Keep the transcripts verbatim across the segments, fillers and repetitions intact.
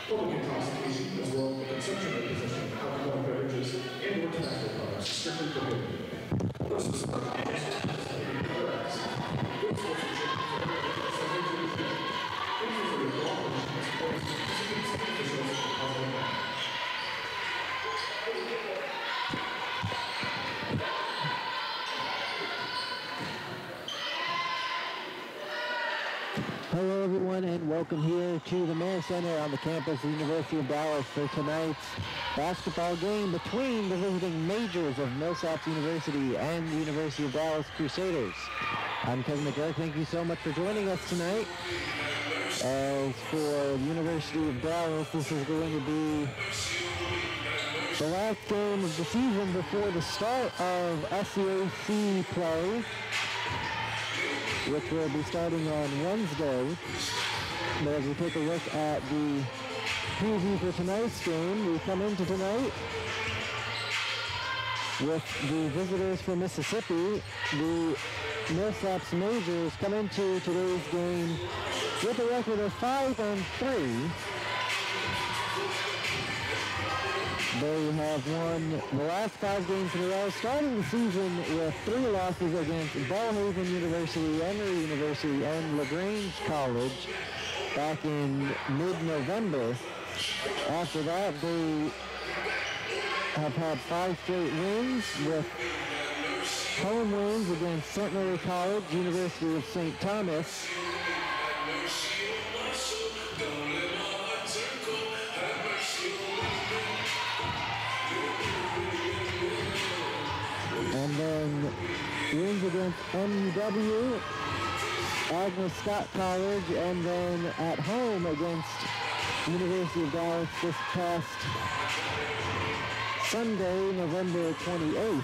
public intoxication, as well as the consumption or possession of alcoholic beverages and or tobacco products strictly prohibited. Persons are Hello everyone and welcome here to the Mayor Center on the campus of the University of Dallas for tonight's basketball game between the visiting majors of Millsaps University and the University of Dallas Crusaders. I'm Kevin McGurk. Thank you so much for joining us tonight. As for the University of Dallas, this is going to be the last game of the season before the start of S C A C play, which will be starting on Wednesday. But as we take a look at the preview for tonight's game, we come into tonight with the visitors from Mississippi. The Millsaps Majors come into today's game with a record of five and three. They have won the last five games in a row, starting the season with three losses against Belhaven University, Emory University, and LaGrange College back in mid-November. After that, they have had five straight wins, with home wins against Centenary College, University of Saint Thomas, and then wins against M U W, Agnes Scott College, and then at home against University of Dallas this past Sunday, November twenty-eighth.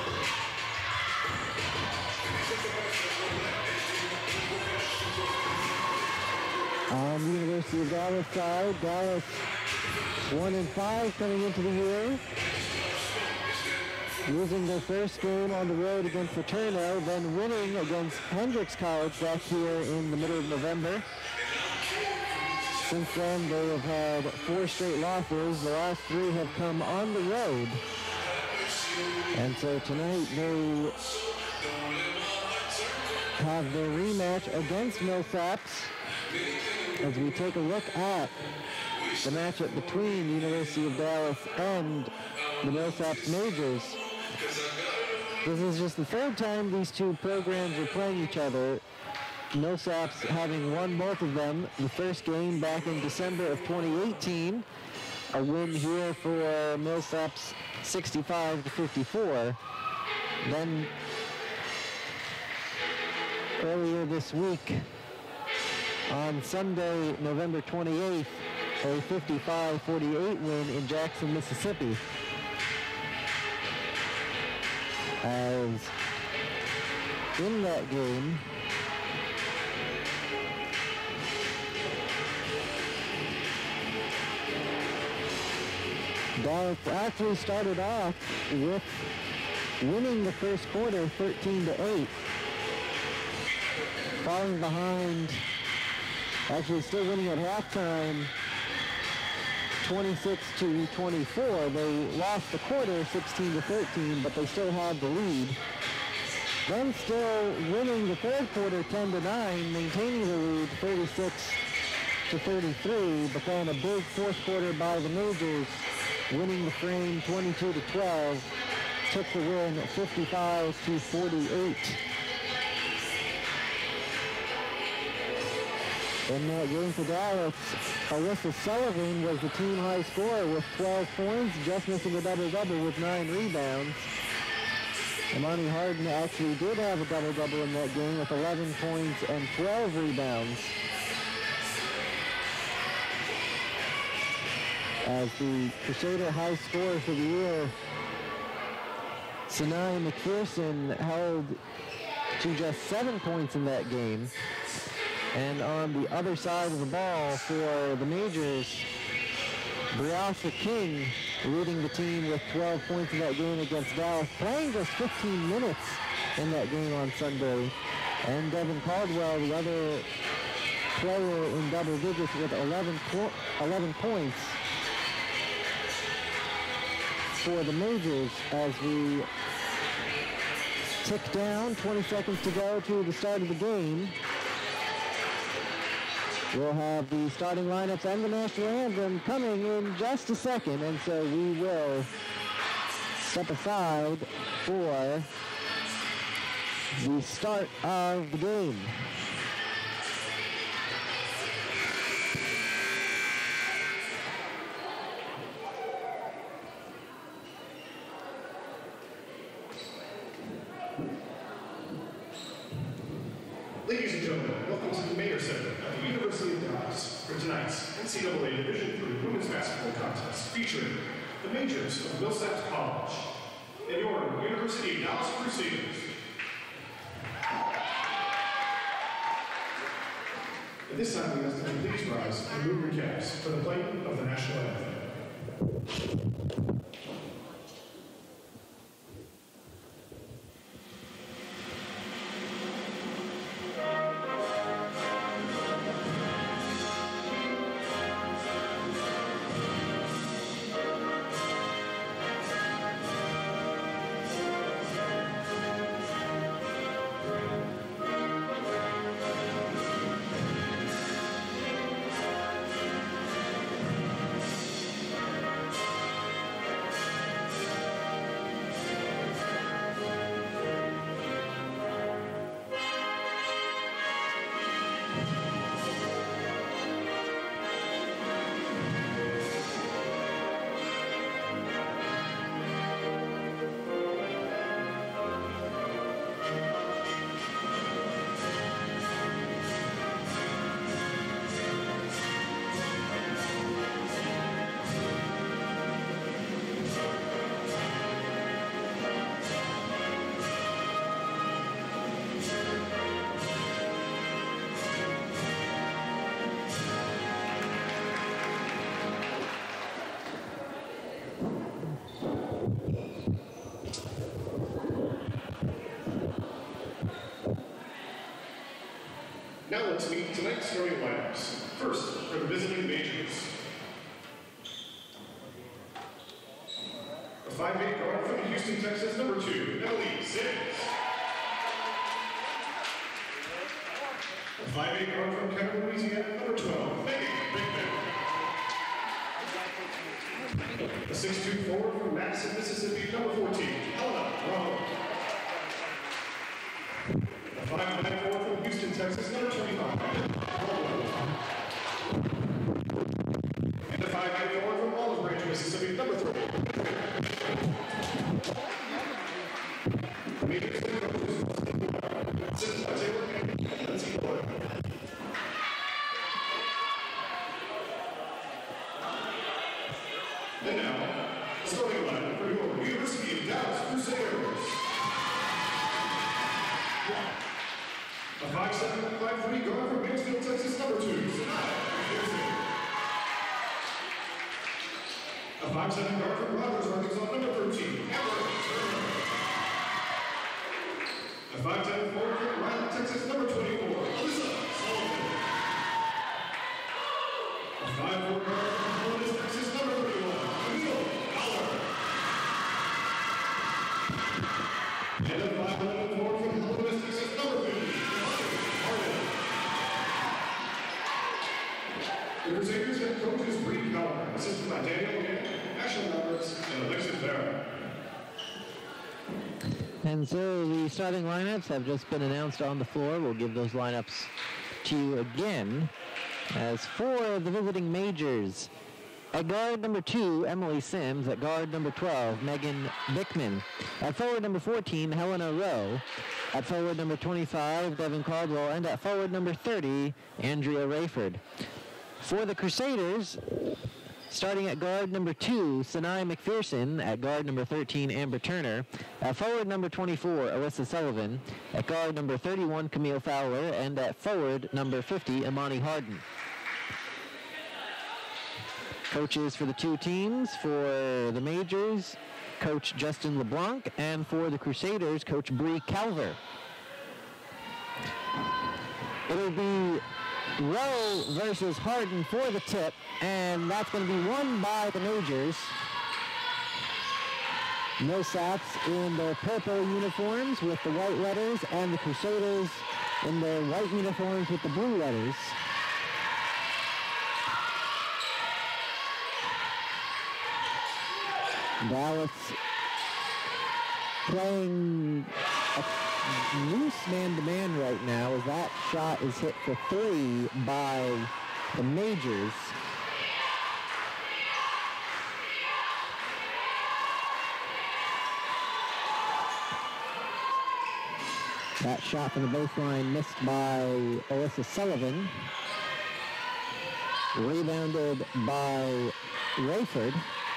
On the University of Dallas side, Dallas one and five coming into the year, losing their first game on the road against Paterno, then winning against Hendrix College back here in the middle of November. Since then, they have had four straight losses. The last three have come on the road. And so tonight they have their rematch against Millsaps as we take a look at the matchup between the University of Dallas and the Millsaps Majors. This is just the third time these two programs are playing each other. Millsaps having won both of them. The first game back in December of twenty eighteen. A win here for Millsaps sixty-five to fifty-four. Then earlier this week, on Sunday, November twenty-eighth, a fifty-five forty-eight win in Jackson, Mississippi. As in that game, Dallas actually started off with winning the first quarter thirteen to eight. Falling behind, actually still winning at halftime twenty-six to twenty-four. They lost the quarter sixteen to thirteen, but they still had the lead. Then still winning the third quarter ten to nine, maintaining the lead thirty-six to thirty-three, but then a big fourth quarter by the Majors, winning the frame twenty-two to twelve, took the win fifty-five to forty-eight. In that game for Dallas, Alyssa Sullivan was the team high scorer with twelve points, just missing a double-double with nine rebounds. Imani Harden actually did have a double-double in that game with eleven points and twelve rebounds. As the Crusader high scorer for the year, Sinai McPherson, held to just seven points in that game. And on the other side of the ball for the Majors, Briasha King leading the team with twelve points in that game against Dallas, playing just fifteen minutes in that game on Sunday. And Devin Caldwell, the other player in double digits with eleven, po- eleven points for the majors as we tick down. twenty seconds to go to the start of the game. We'll have the starting lineups and the national anthem coming in just a second, and so we will step aside for the start of the game. Ladies and gentlemen, welcome to the Mayor Center at the University of Dallas for tonight's N C double A Division three Women's Basketball Contest featuring the majors of Millsaps College and your University of Dallas Crusaders. At this time, we ask that you please rise and move your caps for the playing of the national anthem. Now let's meet tonight's starting lineups. First, for the visiting majors. A five eight guard from Houston, Texas, number two, Millsaps. A five eight guard from Cameron, Louisiana, number twelve, Megan. A six two forward from Madison, Mississippi, number fourteen, Helena Rowe. A five nine forward from Houston, Texas, number twenty-five, and a five eight forward from Olive Branch, Mississippi, number three. Majors and coaches, assisted by Taylor and Lindsay Boyle. And now, starting line for your University of Dallas Crusaders. A five seven, five three guard from Mansfield, Texas, number two, a five seven guard from Rogers, Arkansas, number thirteen, Amber. A five ten forward from Ryan, Texas, number twenty-four, Alyssa Sullivan. A five four guard from Columbus, Texas, number thirty-one, Camille Fowler. And a five eleven forward from Columbus, Texas, number fifty. The Crusaders head coach is Bree Keller, assisted by Daniel Gann, Ashley Roberts, and Alexis Vera. And so the starting lineups have just been announced on the floor. We'll give those lineups to you again. As for the visiting majors, at guard number two, Emily Sims. At guard number twelve, Megan Bickman. At forward number fourteen, Helena Rowe. At forward number twenty-five, Devin Caldwell. And at forward number thirty, Andrea Rayford. For the Crusaders, starting at guard number two, Sinai McPherson. At guard number thirteen, Amber Turner. At forward number twenty-four, Alyssa Sullivan. At guard number thirty-one, Camille Fowler. And at forward number fifty, Imani Harden. Coaches for the two teams, for the majors, Coach Justin LeBlanc, and for the Crusaders, Coach Bree Calver. It'll be Rowe versus Harden for the tip, and that's going to be won by the Majors. Millsaps in their purple uniforms with the white letters, and the Crusaders in their white uniforms with the blue letters. Dallas playing a loose man-to-man right now as that shot is hit for three by the Majors. That shot from the baseline missed by Alyssa Sullivan. Rebounded by Rayford.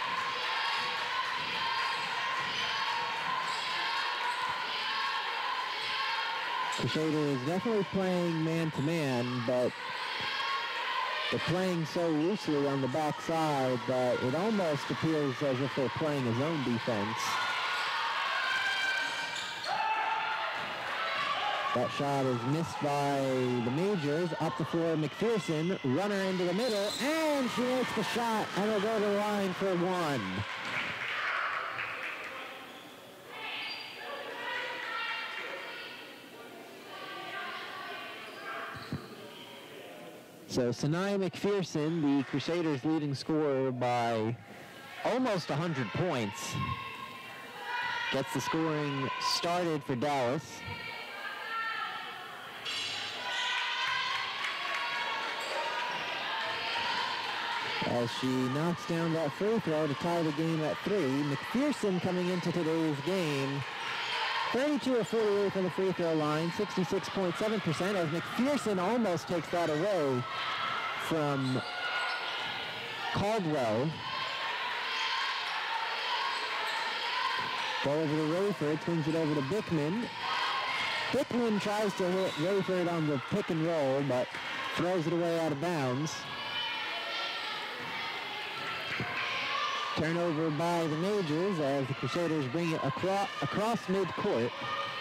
Crusaders definitely playing man-to-man, but they're playing so loosely on the backside that it almost appears as if they're playing a zone defense. That shot is missed by the Majors. Up the floor, McPherson, runner into the middle, and she makes the shot, and will go to the line for one. So Sanaya McPherson, the Crusaders' leading scorer by almost one hundred points, gets the scoring started for Dallas. As she knocks down that free throw to tie the game at three. McPherson coming into today's game, thirty-two of forty-eight from the free throw line, sixty-six point seven percent, as McPherson almost takes that away from Caldwell. Ball over to Rayford, swings it over to Bickman. Bickman tries to hit Rayford on the pick and roll, but throws it away out of bounds. Turnover by the Majors as the Crusaders bring it across, across mid-court.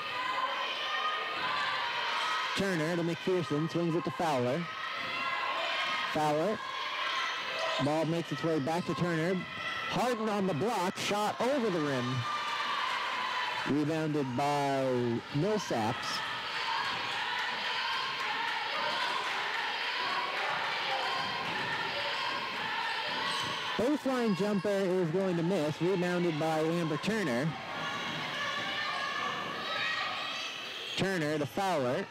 Turner to McPherson, swings it to Fowler. Fowler. Ball makes its way back to Turner. Harden on the block, shot over the rim. Rebounded by Millsaps. Baseline jumper is going to miss, rebounded by Amber Turner. Turner to Fowler.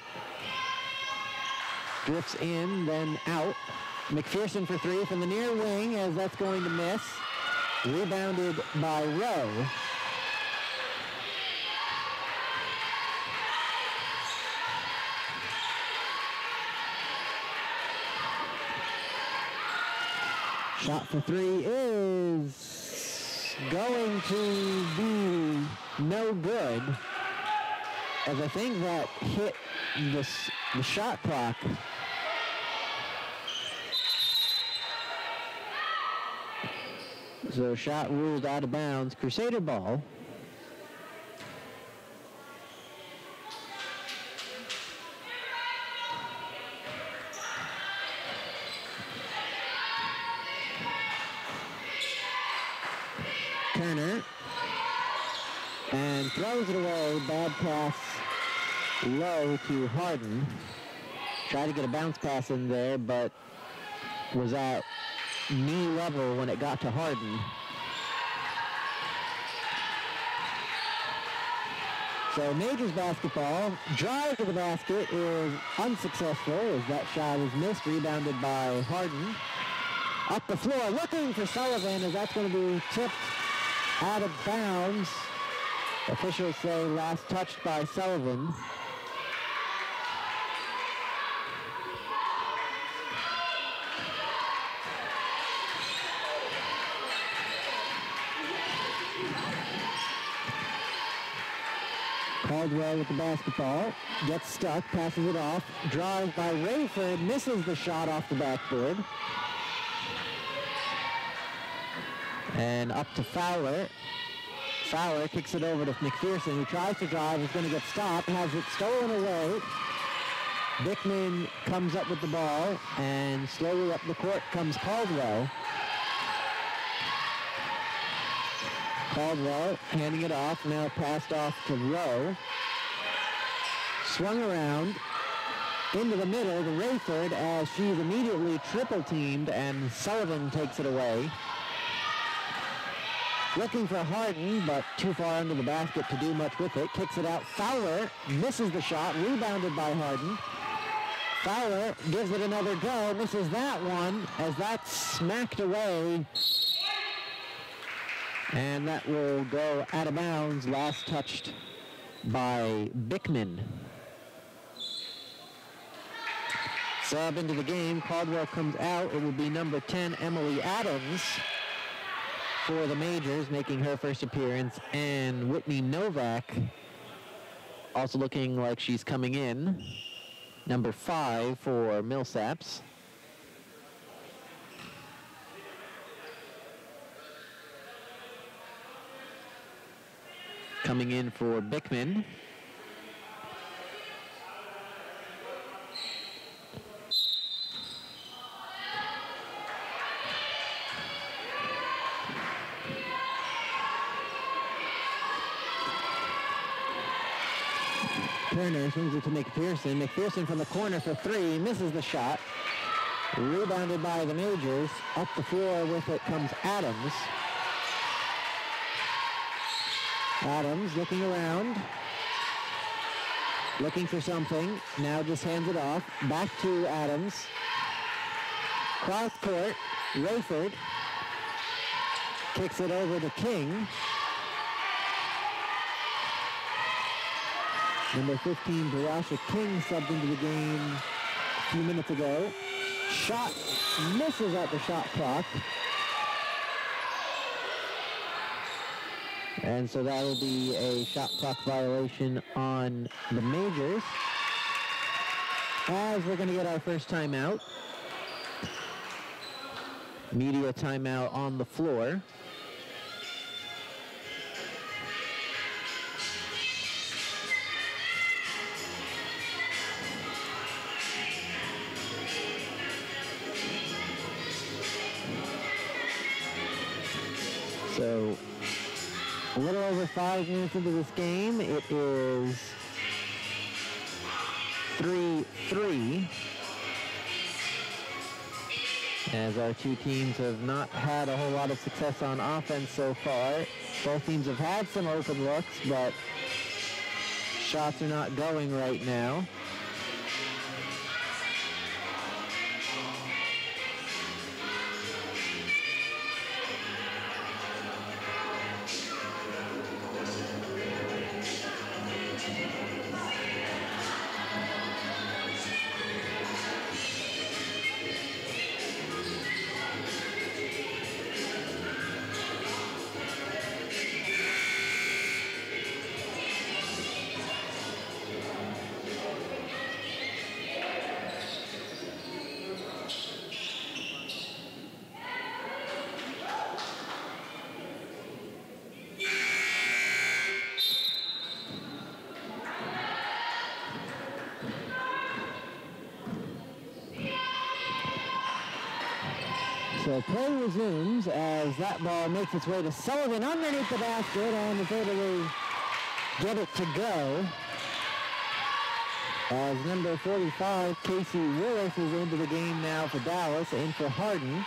Drifts in, then out. McPherson for three from the near wing, as that's going to miss. Rebounded by Rowe. Shot for three is going to be no good, as I think that hit the, the shot clock. So shot ruled out of bounds. Crusader ball. Turner, and throws it away. Bad pass low to Harden. Tried to get a bounce pass in there, but was at knee level when it got to Harden. So Majors basketball. Drive to the basket is unsuccessful as that shot is missed, rebounded by Harden. Up the floor, looking for Sullivan, as that's going to be tipped out of bounds. Officials say last touched by Sullivan. Caldwell with the basketball, gets stuck, passes it off, drive by Rayford, misses the shot off the backboard. And up to Fowler. Fowler kicks it over to McPherson, who tries to drive, is going to get stopped, has it stolen away. Bickman comes up with the ball, and slowly up the court comes Caldwell. Caldwell handing it off, now passed off to Rowe. Swung around into the middle to Rayford as she's immediately triple teamed, and Sullivan takes it away. Looking for Harden, but too far under the basket to do much with it. Kicks it out. Fowler misses the shot, rebounded by Harden. Fowler gives it another go, misses that one as that's smacked away. And that will go out of bounds, last touched by Bickman. Sub into the game, Caldwell comes out. It will be number ten, Emily Adams, for the Majors, making her first appearance, and Whitney Novak also looking like she's coming in, number five for Millsaps. Coming in for Bickman. Turner swings it to McPherson. McPherson from the corner for three, misses the shot. Rebounded by the Majors. Up the floor with it comes Adams. Adams looking around, looking for something. Now just hands it off. Back to Adams. Cross court. Rayford kicks it over to King. Number fifteen, Barasha King, subbed into the game a few minutes ago. Shot misses at the shot clock. And so that will be a shot clock violation on the Majors. As we're going to get our first timeout. Media timeout on the floor. So, a little over five minutes into this game, it is three three. As our two teams have not had a whole lot of success on offense so far. Both teams have had some open looks, but shots are not going right now. So play resumes as that ball makes its way to Sullivan underneath the basket and is able to get it to go. As number forty-five, Casey Willis, is into the game now for Dallas, in for Harden.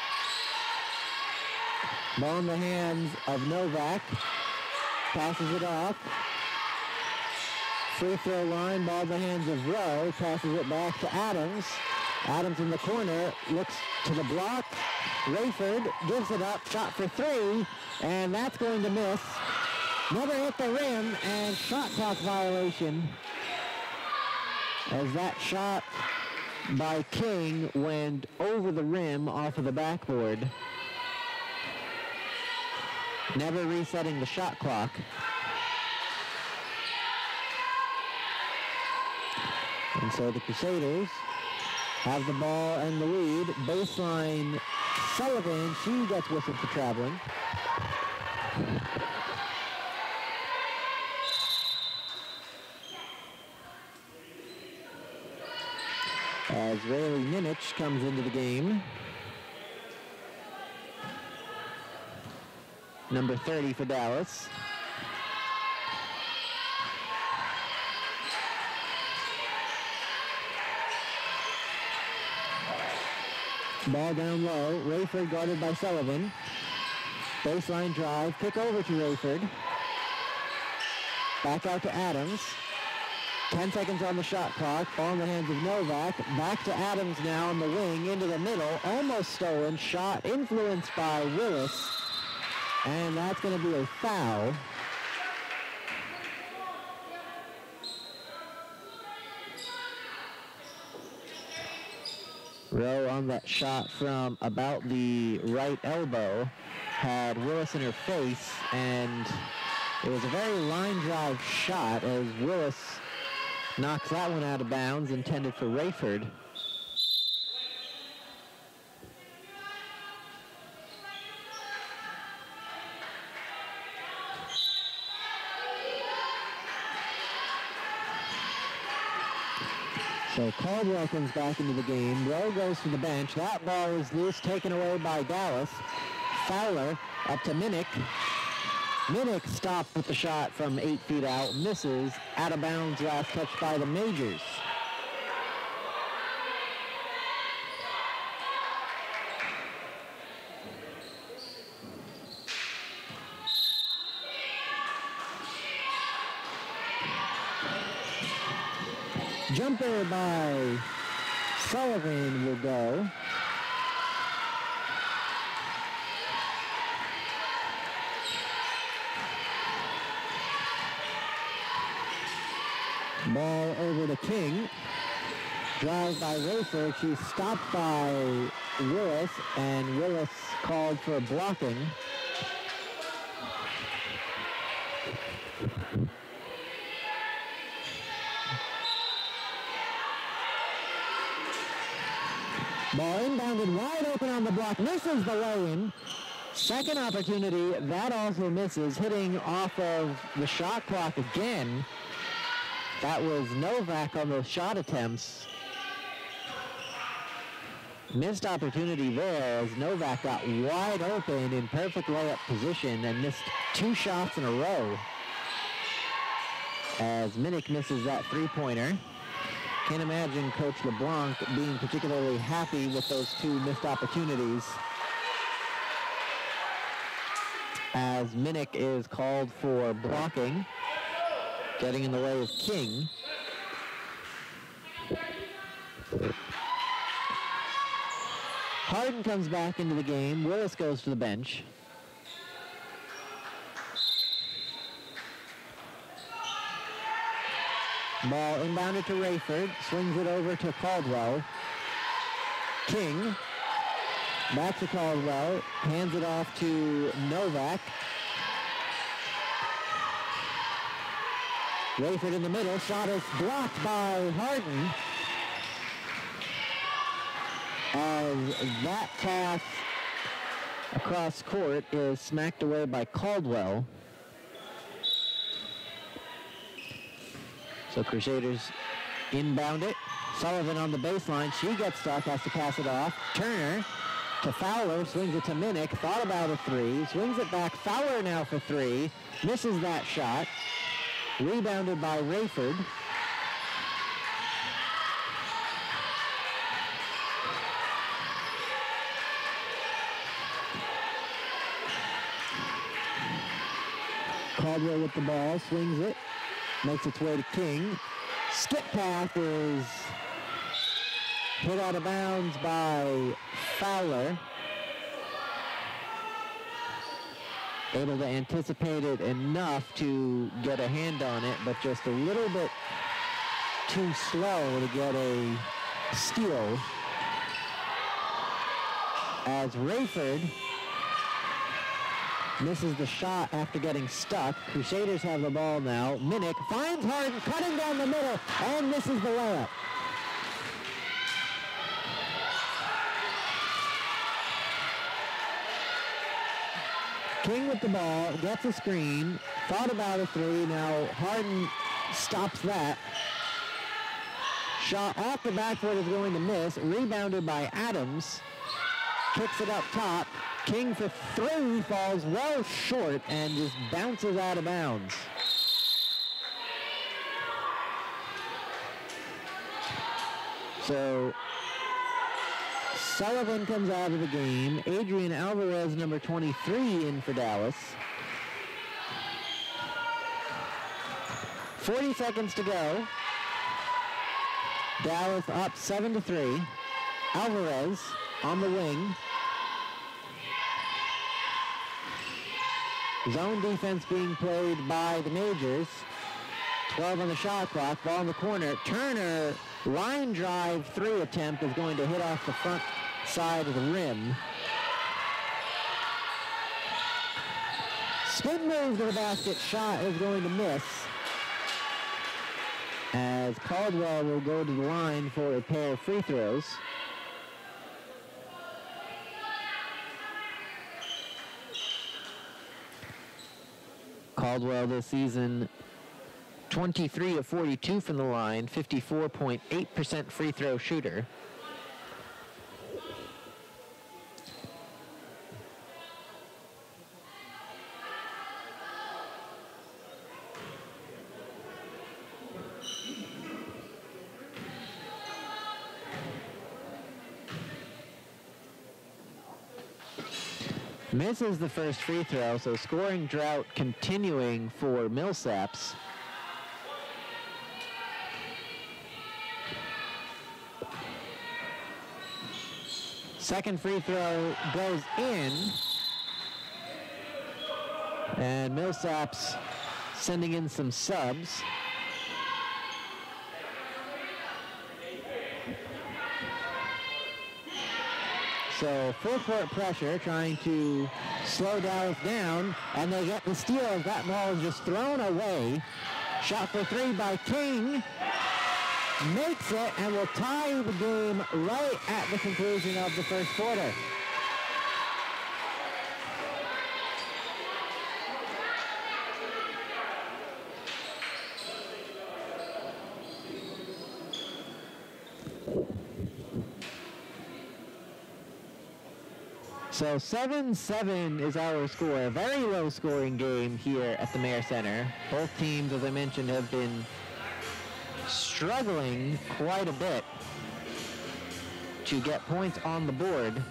Ball in the hands of Novak. Passes it off. Free throw line, ball in the hands of Rowe. Passes it back to Adams. Adams in the corner, looks to the block. Rayford gives it up, shot for three, and that's going to miss. Never hit the rim, and shot clock violation. As that shot by King went over the rim off of the backboard. Never resetting the shot clock. And so the Crusaders have the ball and the lead. Baseline, Sullivan, she gets whistled for traveling. as Rayleigh Minich comes into the game. Number thirty for Dallas. Ball down low. Rayford guarded by Sullivan. Baseline drive. Kick over to Rayford. Back out to Adams. Ten seconds on the shot clock. Ball in the hands of Novak. Back to Adams now on the wing. Into the middle. Almost stolen. Shot influenced by Willis. And that's going to be a foul. Rowe on that shot from about the right elbow had Willis in her face, and it was a very line drive shot as Willis knocks that one out of bounds, intended for Rayford. So Caldwell comes back into the game. Rowe goes to the bench. That ball is loose, taken away by Dallas. Fowler up to Minnick. Minnick stopped with the shot from eight feet out. Misses. Out of bounds, last touch by the Majors. Jumper by Sullivan will go. Ball over to King. Drive by Rayford. She's stopped by Willis, and Willis called for blocking. Ball inbounded wide open on the block. Misses the lay-in. Second opportunity. That also misses. Hitting off of the shot clock again. That was Novak on those shot attempts. Missed opportunity there as Novak got wide open in perfect layup position and missed two shots in a row. As Minnick misses that three-pointer. Can't imagine Coach LeBlanc being particularly happy with those two missed opportunities. As Minnick is called for blocking, getting in the way of King. Harden comes back into the game. Willis goes to the bench. Ball inbounded to Rayford, swings it over to Caldwell. King, back to Caldwell, hands it off to Novak. Rayford in the middle, shot is blocked by Harden. As that pass across court is smacked away by Caldwell. So Crusaders inbound it. Sullivan on the baseline. She gets stuck, has to pass it off. Turner to Fowler, swings it to Minnick. Thought about a three, swings it back. Fowler now for three. Misses that shot. Rebounded by Rayford. Caldwell with the ball, swings it. Makes its way to King. Skip pass is hit out of bounds by Fowler. Able to anticipate it enough to get a hand on it, but just a little bit too slow to get a steal. As Rayford misses the shot after getting stuck. Crusaders have the ball now. Minnick finds Harden, cutting down the middle, and misses the layup. King with the ball, gets a screen, thought about a three. Now Harden stops that. Shot off the backboard is going to miss. Rebounded by Adams. Kicks it up top. King for three, falls well short and just bounces out of bounds. So Sullivan comes out of the game. Adrian Alvarez, number twenty-three, in for Dallas. forty seconds to go. Dallas up seven to three. Alvarez on the wing. Zone defense being played by the Majors. twelve on the shot clock. Ball in the corner. Turner, line drive three attempt is going to hit off the front side of the rim. Spin move to the basket. Shot is going to miss, as Caldwell will go to the line for a pair of free throws. Caldwell this season, twenty-three of forty-two from the line, fifty-four point eight percent free throw shooter. Misses the first free throw, so scoring drought continuing for Millsaps. Second free throw goes in, and Millsaps sending in some subs. So full court pressure, trying to slow Dallas down, and they get the steal as that ball is just thrown away. Shot for three by King. Makes it, and will tie the game right at the conclusion of the first quarter. So seven seven is our score. A very low scoring game here at the Mayer Center. Both teams, as I mentioned, have been struggling quite a bit to get points on the board.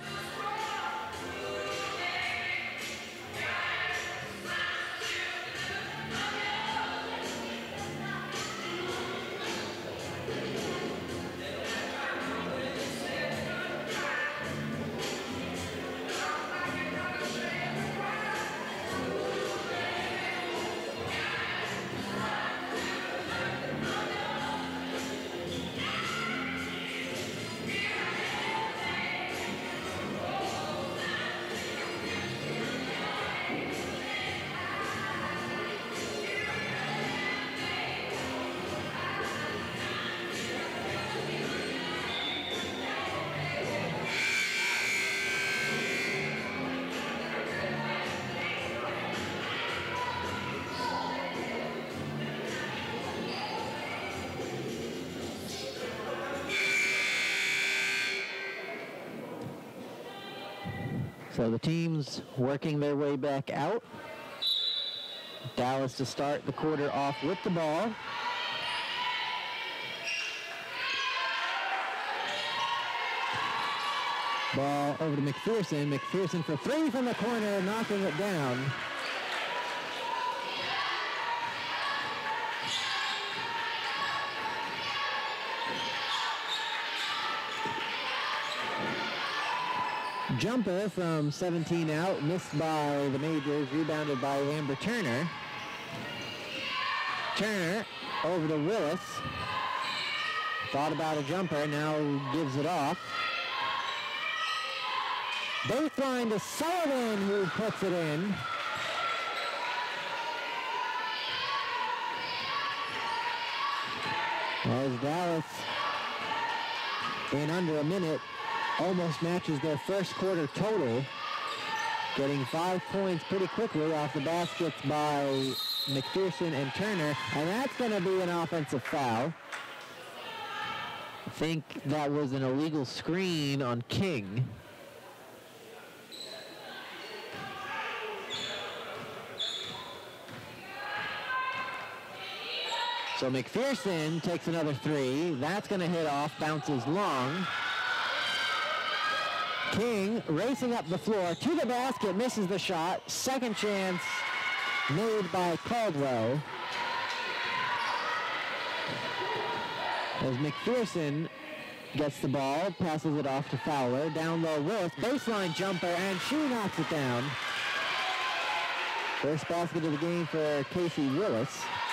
So the teams working their way back out. Dallas to start the quarter off with the ball. Ball over to McPherson. McPherson for three from the corner, knocking it down. Jumper from seventeen out, missed by the Majors, rebounded by Amber Turner. Turner over to Willis. Thought about a jumper, now gives it off. Baseline to Sullivan, who puts it in. As Dallas, in under a minute, almost matches their first quarter total, getting five points pretty quickly off the baskets by McPherson and Turner, and that's going to be an offensive foul. think that was an illegal screen on King. So McPherson takes another three. That's going to hit off, bounces long. King racing up the floor to the basket, misses the shot. Second chance made by Caldwell. As McPherson gets the ball, passes it off to Fowler. Down low, Willis, baseline jumper, and she knocks it down. First basket of the game for Casey Willis.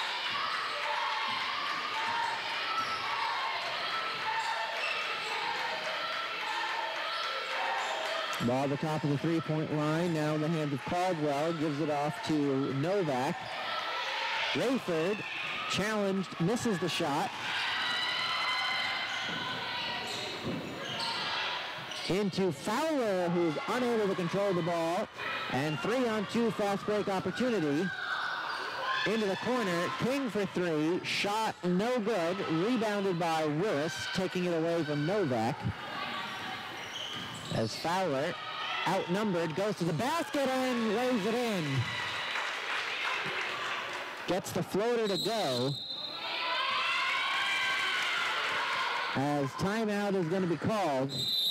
Ball at the top of the three-point line, now in the hands of Caldwell, gives it off to Novak. Rayford, challenged, misses the shot. Into Fowler, who's unable to control the ball, and three on two fast break opportunity. Into the corner, King for three, shot no good, rebounded by Willis, taking it away from Novak. As Fowler, outnumbered, goes to the basket and lays it in. Gets the floater to go. As timeout is going to be called.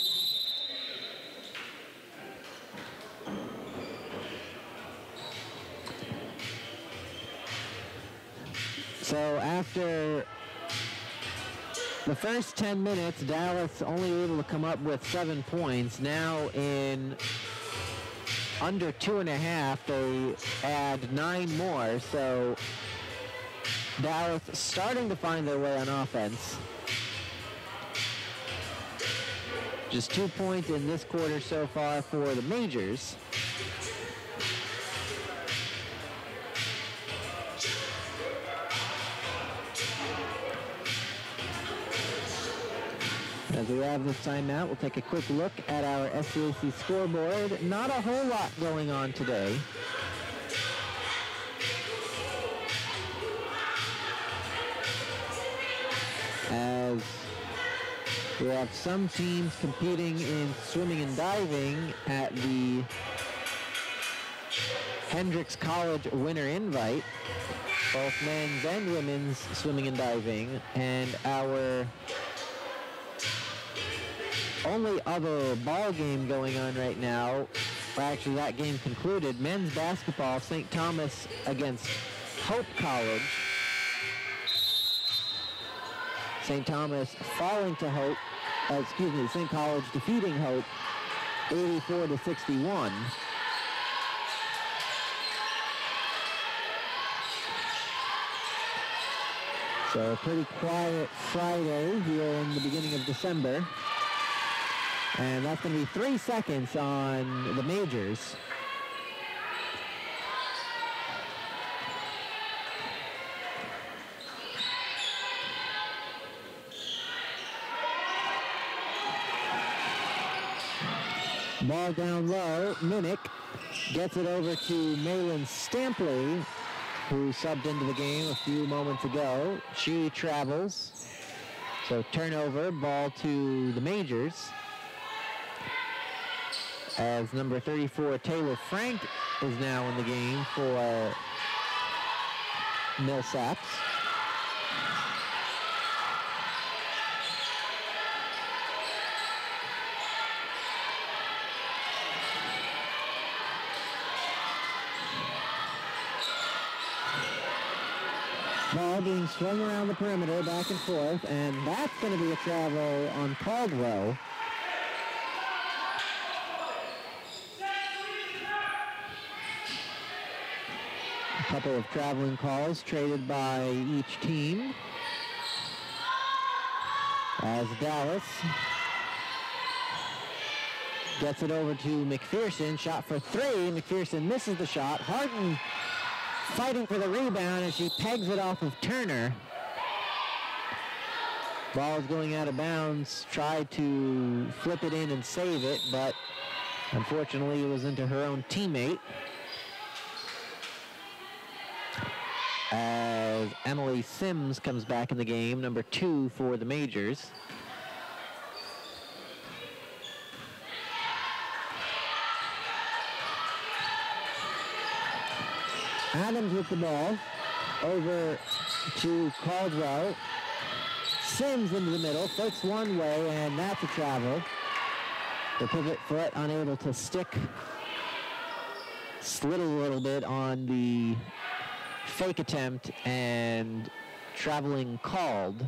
So after the first ten minutes, Dallas only able to come up with seven points. Now in under two and a half, they add nine more. So Dallas starting to find their way on offense. Just two points in this quarter so far for the Majors. As we have this timeout, we'll take a quick look at our S C A C scoreboard. Not a whole lot going on today. As we have some teams competing in swimming and diving at the Hendricks College Winter Invite, both men's and women's swimming and diving, and our only other ball game going on right now, well, actually that game concluded, men's basketball, Saint Thomas against Hope College. Saint Thomas falling to Hope, uh, excuse me, Saint College defeating Hope eighty-four to sixty-one. So a pretty quiet Friday here in the beginning of December. And that's going to be three seconds on the Majors. Ball down low. Minnick gets it over to Malin Stampley, who subbed into the game a few moments ago. She travels. So turnover, ball to the Majors. As number thirty-four, Taylor Frank, is now in the game for Millsaps. Ball being swung around the perimeter, back and forth, and that's going to be a travel on Caldwell. A couple of traveling calls traded by each team. As Dallas gets it over to McPherson, shot for three. McPherson misses the shot. Harden fighting for the rebound as she pegs it off of Turner. Ball is going out of bounds. Tried to flip it in and save it, but unfortunately it was into her own teammate. As Emily Sims comes back in the game, number two for the Majors. Adams with the ball. Over to Caldwell. Sims into the middle. Fakes one way, and that's a travel. The pivot foot unable to stick. Slid a little bit on the fake attempt, and traveling called.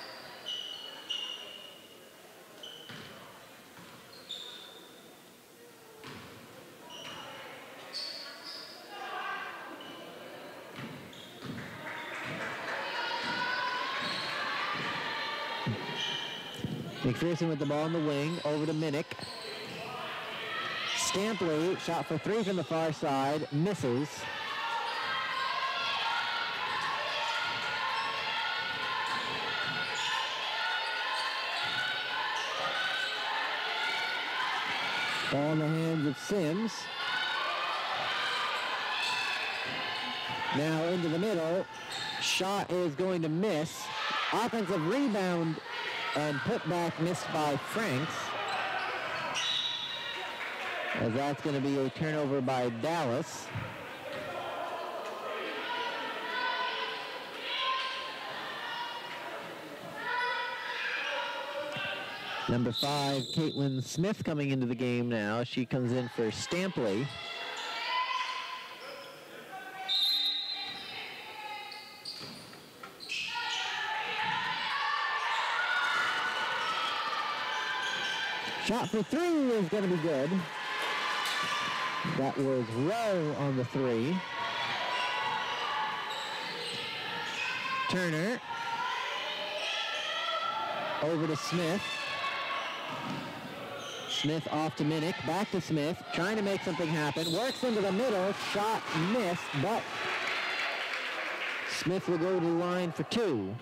McPherson with the ball in the wing, over to Minnick. Stampley, shot for three from the far side, misses. Ball in the hands of Sims. Now into the middle. Shot is going to miss. Offensive rebound and put back missed by Franks. As that's going to be a turnover by Dallas. Number five, Caitlin Smith coming into the game now. She comes in for Stampley. Shot for three is going to be good. That was Rowe on the three. Turner. Over to Smith. Smith off to Minnick. Back to Smith. Trying to make something happen. Works into the middle. Shot missed, but Smith will go to the line for two.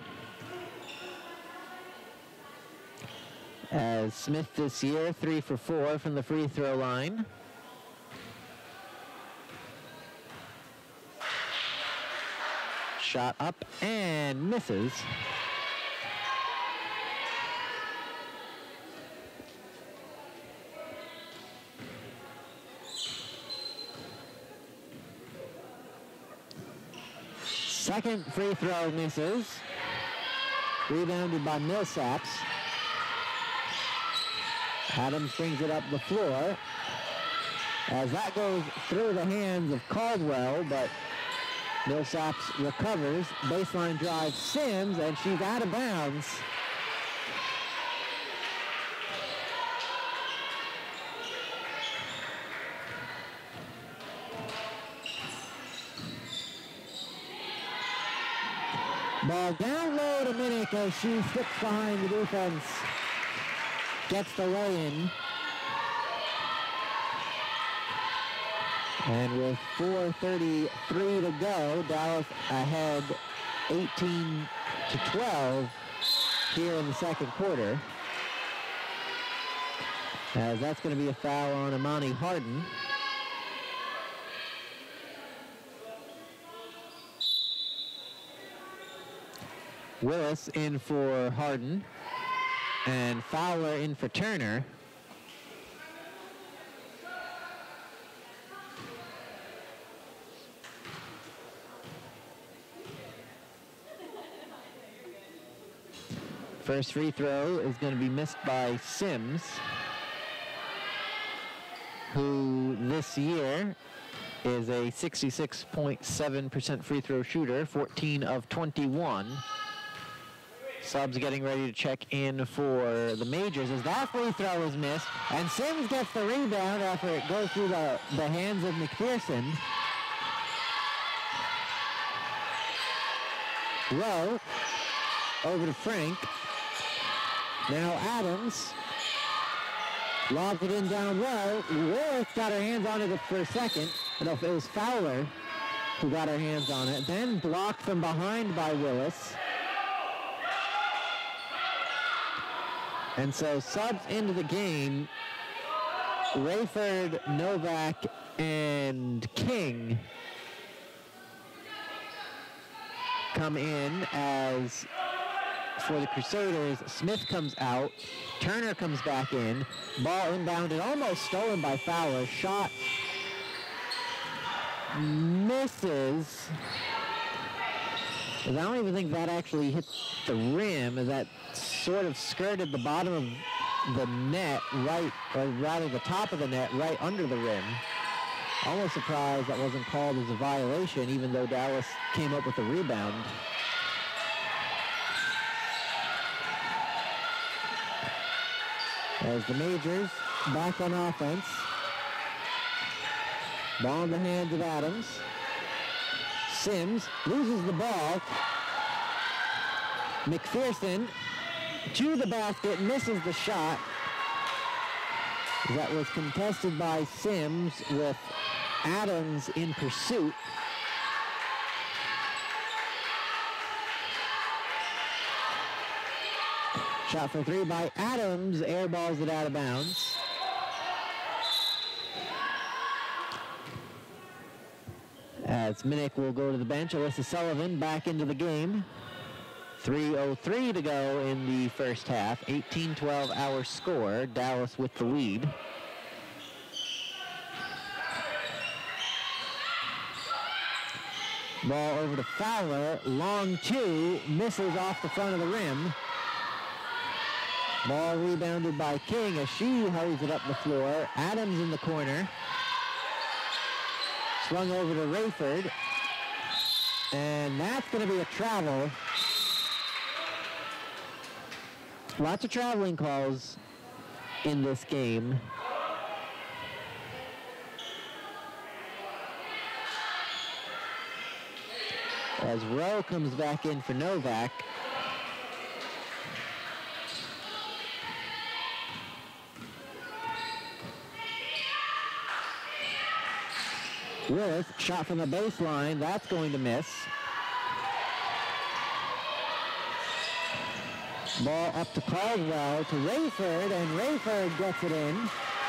As Smith this year, three for four from the free throw line. Shot up and misses. Second free throw misses. Rebounded by Millsaps. Adams brings it up the floor. As that goes through the hands of Caldwell, but Millsaps recovers. Baseline drive Sims, and she's out of bounds. Ball down low to Minnick as she slips behind the defense. Gets the lay-in. And with four thirty-three to go, Dallas ahead eighteen to twelve here in the second quarter. As that's going to be a foul on Amani Harden. Willis in for Harden. And Fowler in for Turner. First free throw is going to be missed by Sims, who this year is a sixty-six point seven percent free throw shooter, fourteen of twenty-one. Subs getting ready to check in for the majors as that free throw is missed, and Sims gets the rebound after it goes through the, the hands of McPherson. Rowe over to Frank. Now Adams lobs it in down low. Willis got her hands on it for a second. I don't know if it was Fowler who got her hands on it. Then blocked from behind by Willis. And so subs into the game, Rayford, Novak, and King come in as for the Crusaders. Smith comes out, Turner comes back in, ball inbounded, almost stolen by Fowler, shot misses. I don't even think that actually hit the rim. That sort of skirted the bottom of the net, right, or rather the top of the net, right under the rim. Almost surprised that wasn't called as a violation, even though Dallas came up with a rebound. As the Majors back on offense. Ball in the hands of Adams. Sims loses the ball. McPherson to the basket, misses the shot. That was contested by Sims with Adams in pursuit. Shot for three by Adams, airballs it out of bounds. As Minnick will go to the bench, Alyssa Sullivan back into the game. three oh three to go in the first half. eighteen twelve our score. Dallas with the lead. Ball over to Fowler. Long two. Misses off the front of the rim. Ball rebounded by King as she hurries it up the floor. Adams in the corner. Swung over to Rayford. And that's going to be a travel. Lots of traveling calls in this game. As Rowe comes back in for Novak. Willis, shot from the baseline, that's going to miss. Ball up to Caldwell, to Rayford, and Rayford gets it in.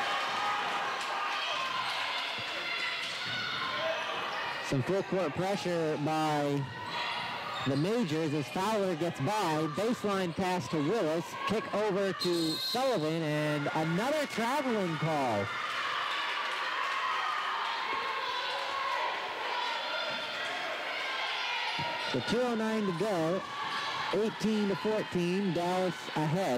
Some full court pressure by the Majors as Fowler gets by. Baseline pass to Willis, kick over to Sullivan, and another traveling call. So two oh nine to go, eighteen to fourteen, Dallas ahead.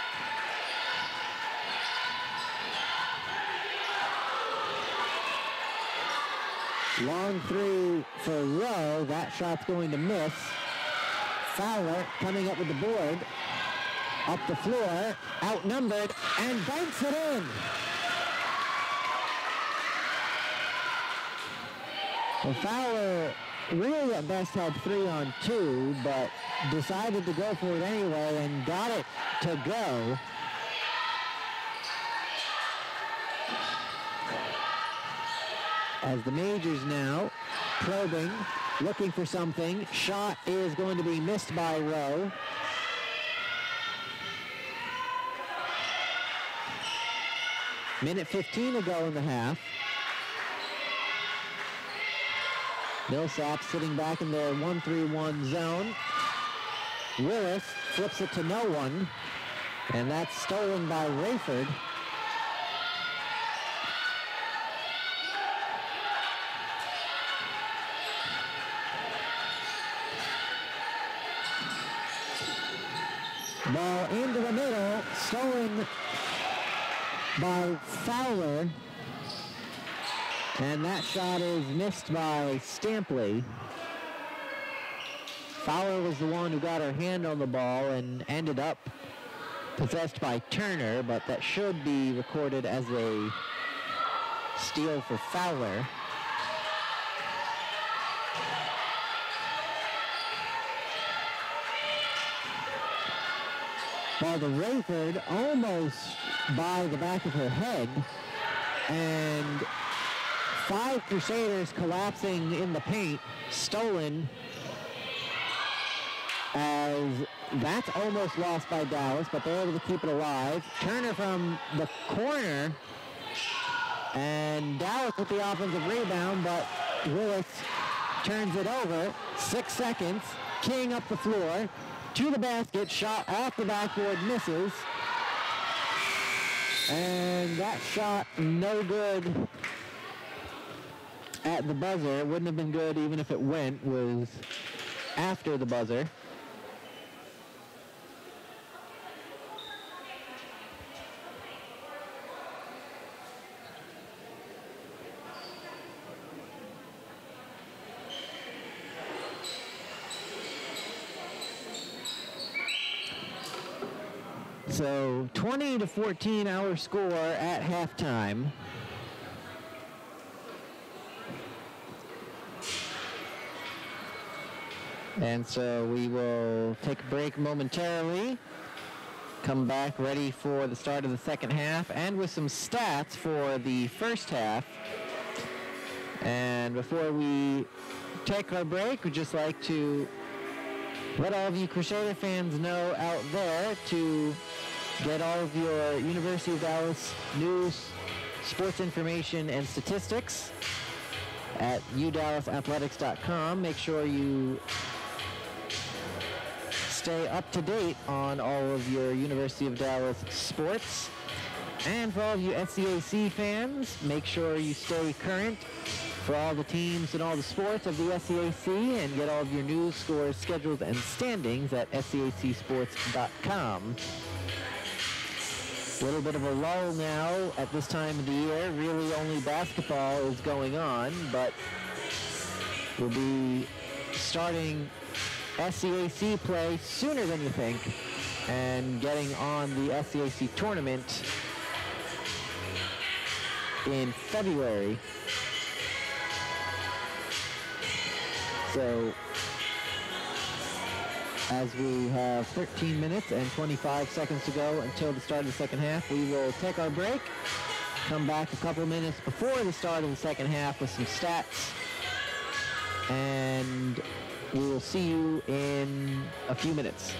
Long three for Rowe, that shot's going to miss. Fowler coming up with the board, up the floor, outnumbered, and banks it in. Well, Fowler really at best had three on two, but decided to go for it anyway and got it to go. As the Majors now probing, looking for something. Shot is going to be missed by Rowe. Minute fifteen to go in the half. Millsaps sitting back in their one three one zone. Willis flips it to no one, and that's stolen by Rayford. Ball into the middle, stolen by Fowler. And that shot is missed by Stampley. Fowler was the one who got her hand on the ball and ended up possessed by Turner, but that should be recorded as a steal for Fowler. Ball to Rayford, almost by the back of her head, and five Crusaders collapsing in the paint, stolen, as that's almost lost by Dallas, but they're able to keep it alive. Turner from the corner, and Dallas with the offensive rebound, but Willis turns it over. Six seconds, King up the floor, to the basket, shot off the backboard, misses. And that shot no good. at the buzzer. It wouldn't have been good even if it went, was after the buzzer. So twenty to fourteen our score at halftime. And so we will take a break momentarily, come back ready for the start of the second half, and with some stats for the first half. And before we take our break, we'd just like to let all of you Crusader fans know out there to get all of your University of Dallas news, sports information, and statistics at u dallas athletics dot com. Make sure you stay up to date on all of your University of Dallas sports. And for all of you S C A C fans, make sure you stay current for all the teams and all the sports of the S C A C, and get all of your news, scores, schedules, and standings at s c a c sports dot com. A little bit of a lull now at this time of the year. Really only basketball is going on, but we'll be starting S C A C play sooner than you think and getting on the S C A C tournament in February. So as we have thirteen minutes and twenty-five seconds to go until the start of the second half, we will take our break, come back a couple minutes before the start of the second half with some stats, and we will see you in a few minutes.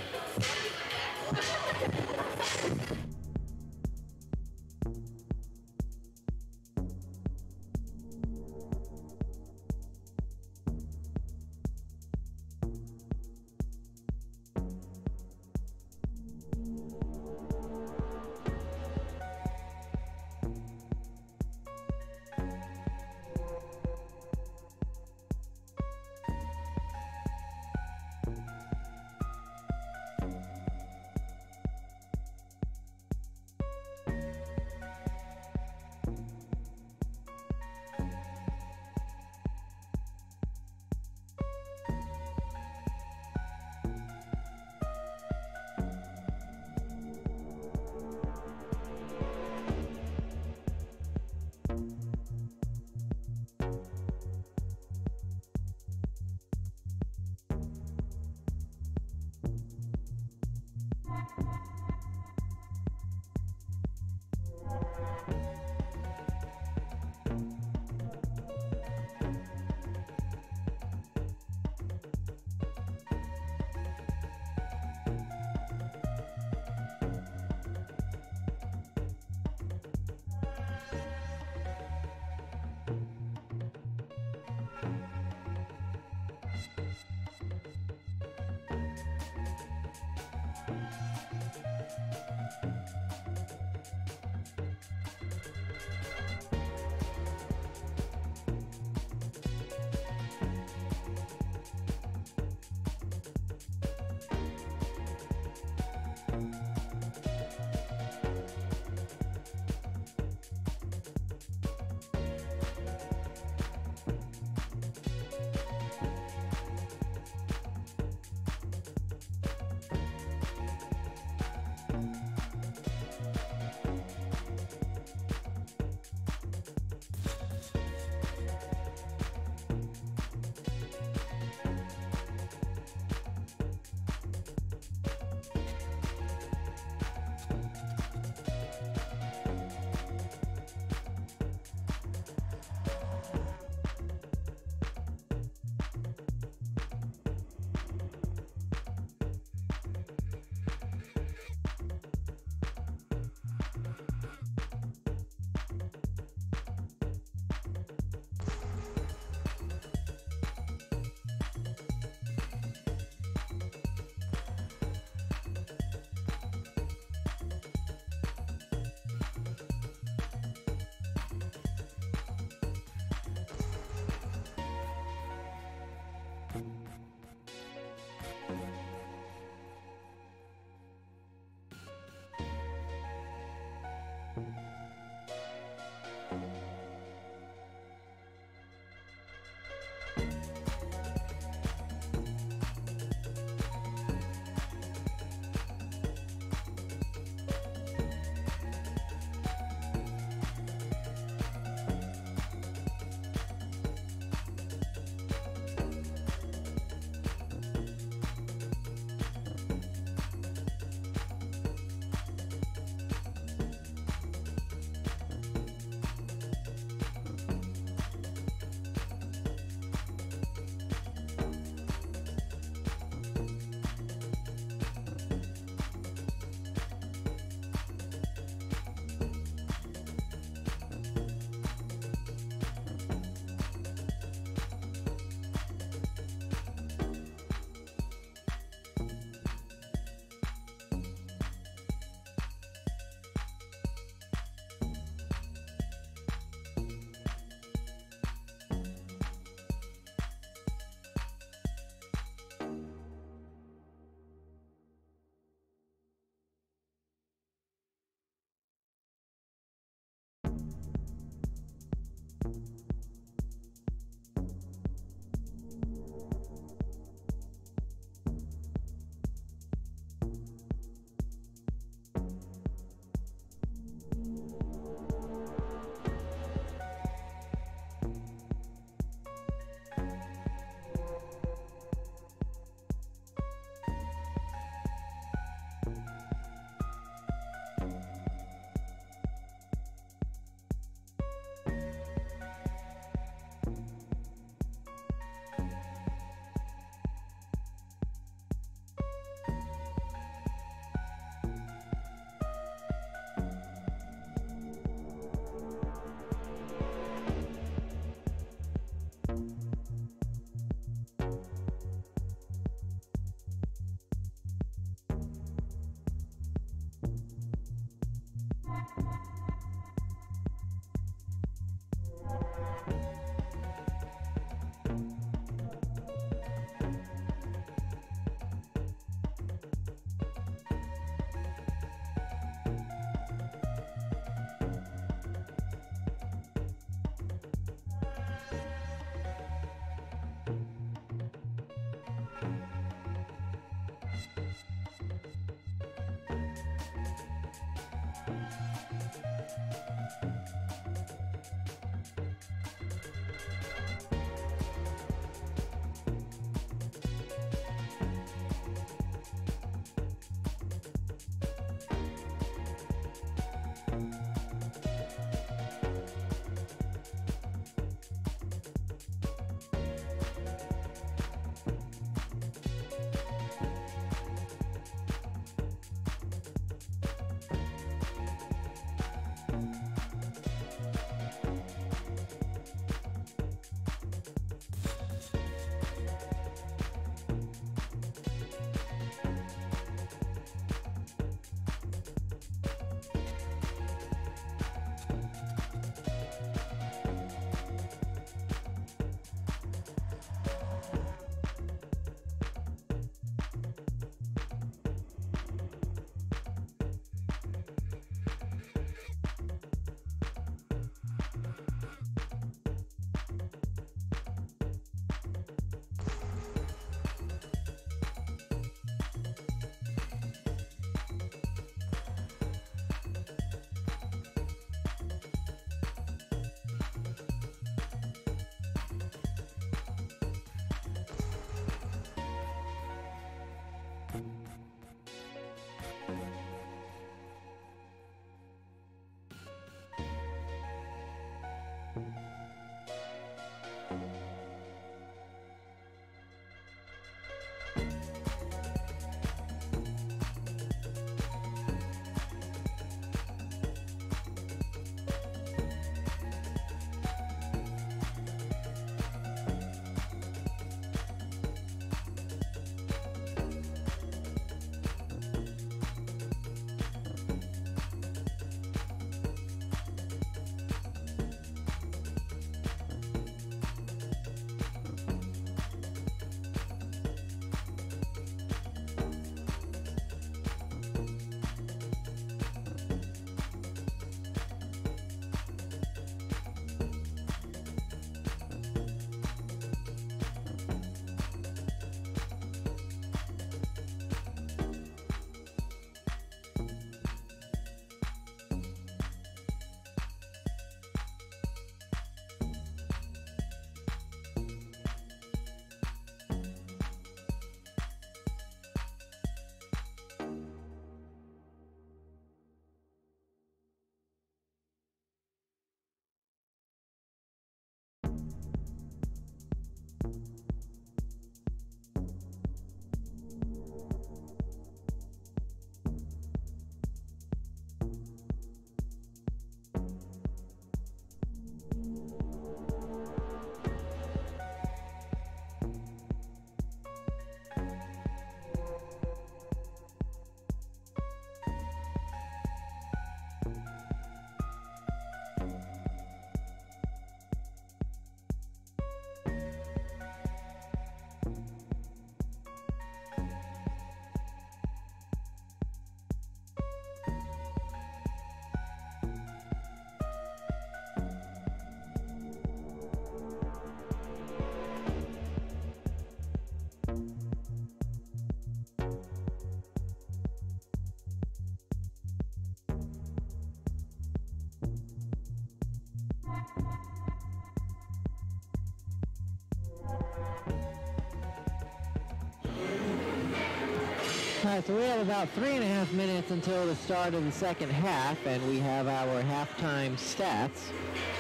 All right, so we have about three and a half minutes until the start of the second half, and we have our halftime stats.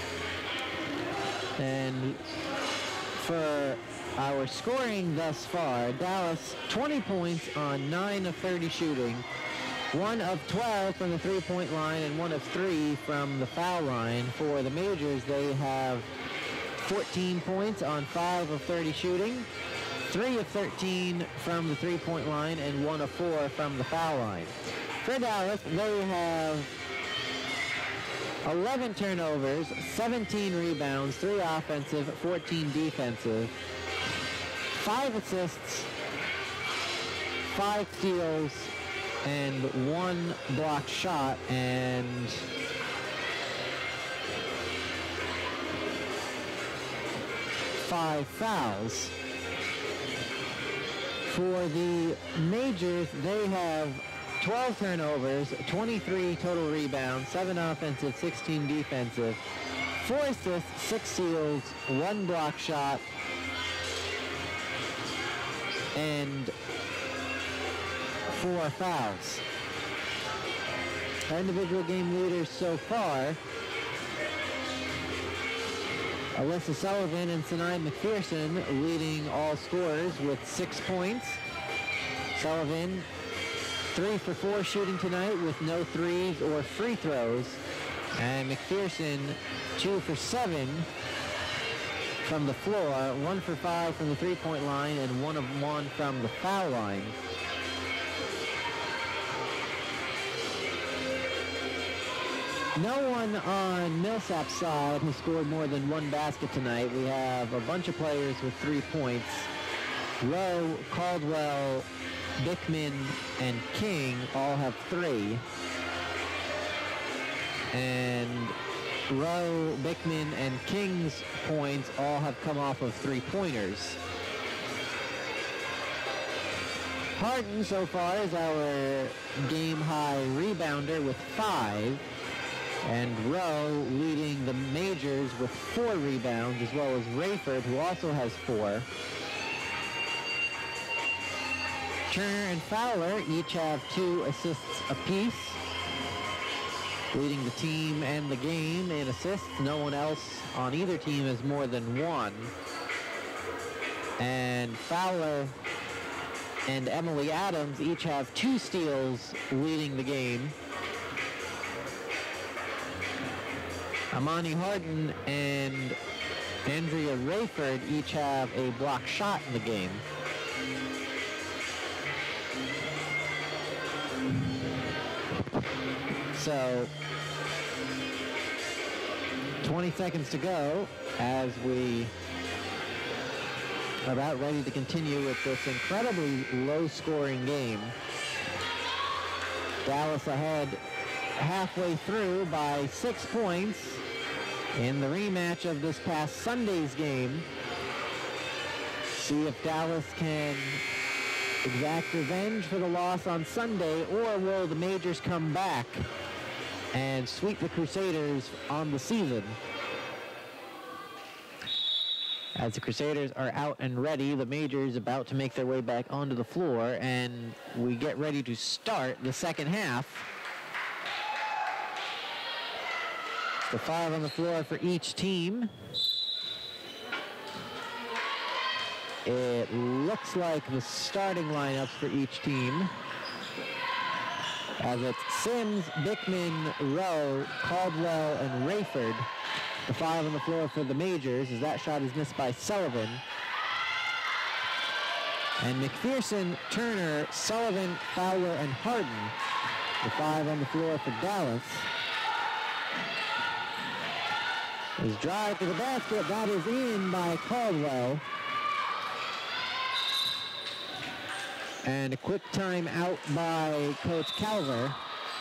And for our scoring thus far, Dallas twenty points on nine of thirty shooting, one of twelve from the three-point line, and one of three from the foul line. For the Majors, they have fourteen points on five of thirty shooting, three of thirteen from the three-point line, and one of four from the foul line. For Dallas, they have eleven turnovers, seventeen rebounds, three offensive, fourteen defensive, five assists, five steals, and one blocked shot, and five fouls. For the Majors, they have twelve turnovers, twenty-three total rebounds, seven offensive, sixteen defensive, four assists, six steals, one block shot, and four fouls. Our individual game leaders so far: Alyssa Sullivan and Sinai McPherson leading all scorers with six points. Sullivan, three for four shooting tonight with no threes or free throws. And McPherson, two for seven from the floor, one for five from the three-point line, and one of one from the foul line. No one on Millsaps' side has scored more than one basket tonight. We have a bunch of players with three points. Rowe, Caldwell, Bickman, and King all have three. And Rowe, Bickman, and King's points all have come off of three-pointers. Harden so far is our game-high rebounder with five. And Rowe leading the Majors with four rebounds, as well as Rayford, who also has four. Turner and Fowler each have two assists apiece, leading the team and the game in assists. No one else on either team has more than one. And Fowler and Emily Adams each have two steals, leading the game. Amani Harden and Andrea Rayford each have a block shot in the game. So, twenty seconds to go as we are about ready to continue with this incredibly low-scoring game. Dallas ahead halfway through by six points in the rematch of this past Sunday's game. See if Dallas can exact revenge for the loss on Sunday, or will the Majors come back and sweep the Crusaders on the season. As the Crusaders are out and ready, the Majors about to make their way back onto the floor, and we get ready to start the second half. The five on the floor for each team. It looks like the starting lineups for each team, as it's Sims, Bickman, Rowe, Caldwell, and Rayford. The five on the floor for the Majors, as that shot is missed by Sullivan. And McPherson, Turner, Sullivan, Fowler, and Harden. The five on the floor for Dallas. His drive to the basket, that is in by Caldwell. And a quick time out by Coach Calver.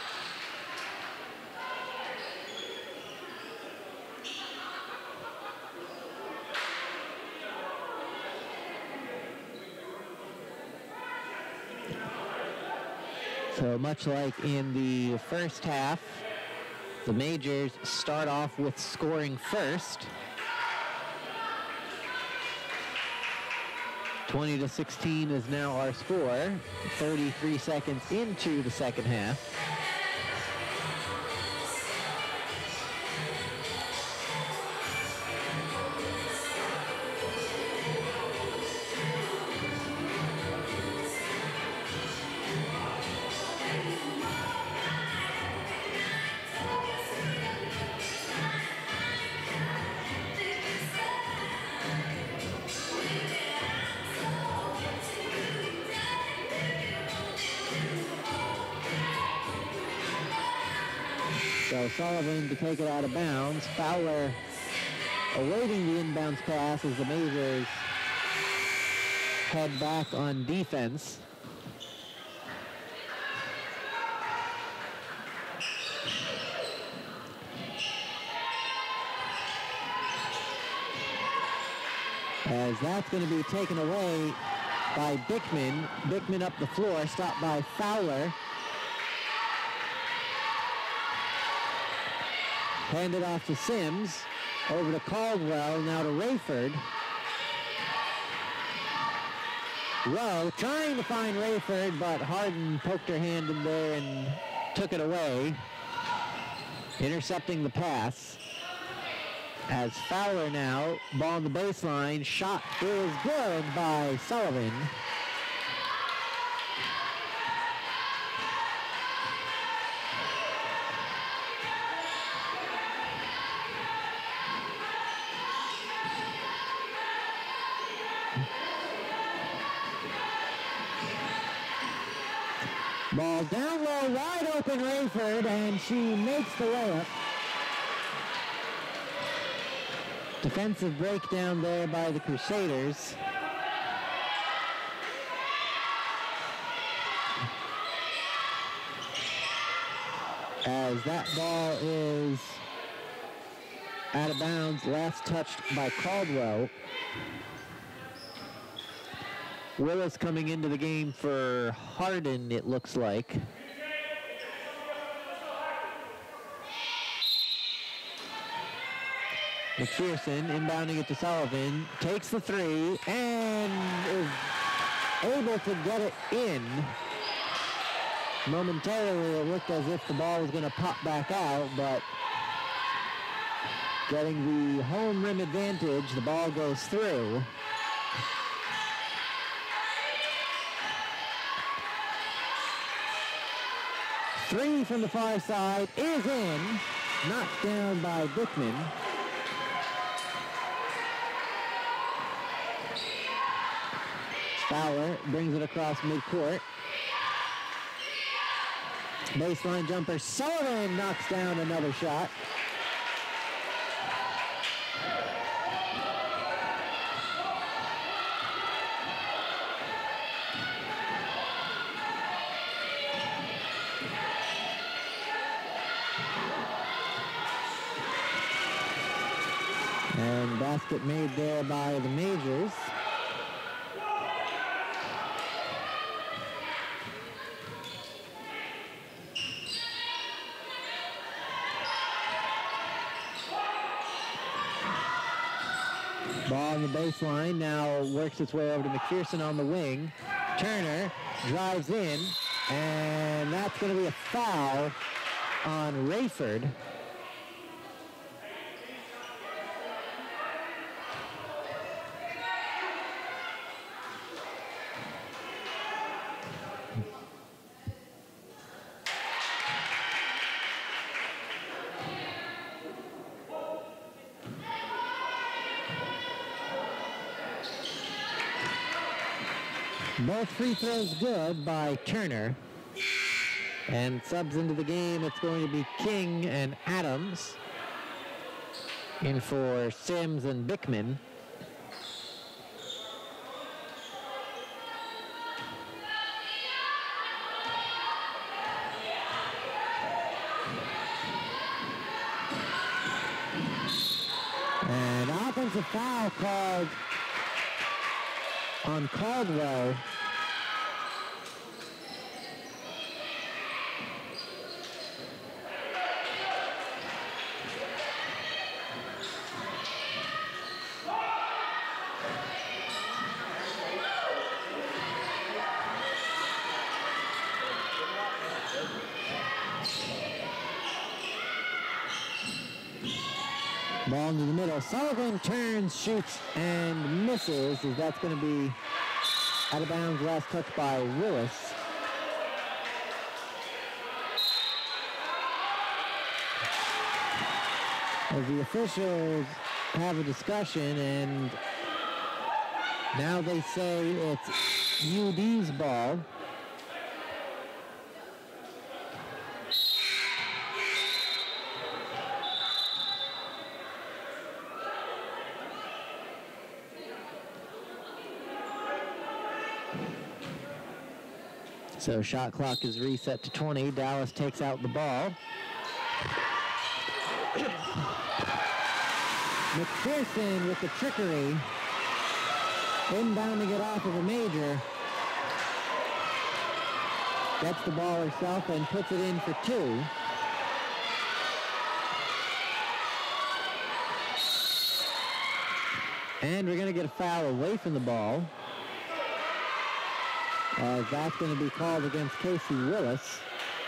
So much like in the first half, the Majors start off with scoring first. twenty to sixteen is now our score. thirty-three seconds into the second half. So Sullivan to take it out of bounds. Fowler awaiting the inbounds pass as the Majors head back on defense. As that's going to be taken away by Bickman. Bickman up the floor, stopped by Fowler. Handed off to Sims, over to Caldwell, now to Rayford. Rowe trying to find Rayford, but Harden poked her hand in there and took it away, intercepting the pass. As Fowler now, ball on the baseline, shot is good by Sullivan. Ball down low, wide open Rayford, and she makes the layup. Defensive breakdown there by the Crusaders. As that ball is out of bounds, last touched by Caldwell. Willis coming into the game for Harden, it looks like. McPherson inbounding it to Sullivan, takes the three, and is able to get it in. Momentarily, it looked as if the ball was going to pop back out, but getting the home rim advantage, the ball goes through. Three from the far side is in, knocked down by Bickman. Fowler brings it across midcourt. Baseline jumper, Sullivan knocks down another shot. And basket made there by the Majors. Ball on the baseline, now works its way over to McPherson on the wing. Turner drives in, and that's going to be a foul on Rayford. Both free throws good by Turner. And subs into the game, it's going to be King and Adams. In for Sims and Bickman. And offensive foul called on Caldwell. Ball into the middle. Sullivan turns, shoots, and misses, as that's going to be out of bounds. Last touch by Willis. As the officials have a discussion, and now they say it's U D's ball. So shot clock is reset to twenty. Dallas takes out the ball. McPherson with the trickery. Inbounding it off of a major. Gets the ball herself and puts it in for two. And we're going to get a foul away from the ball. As that's going to be called against Casey Willis.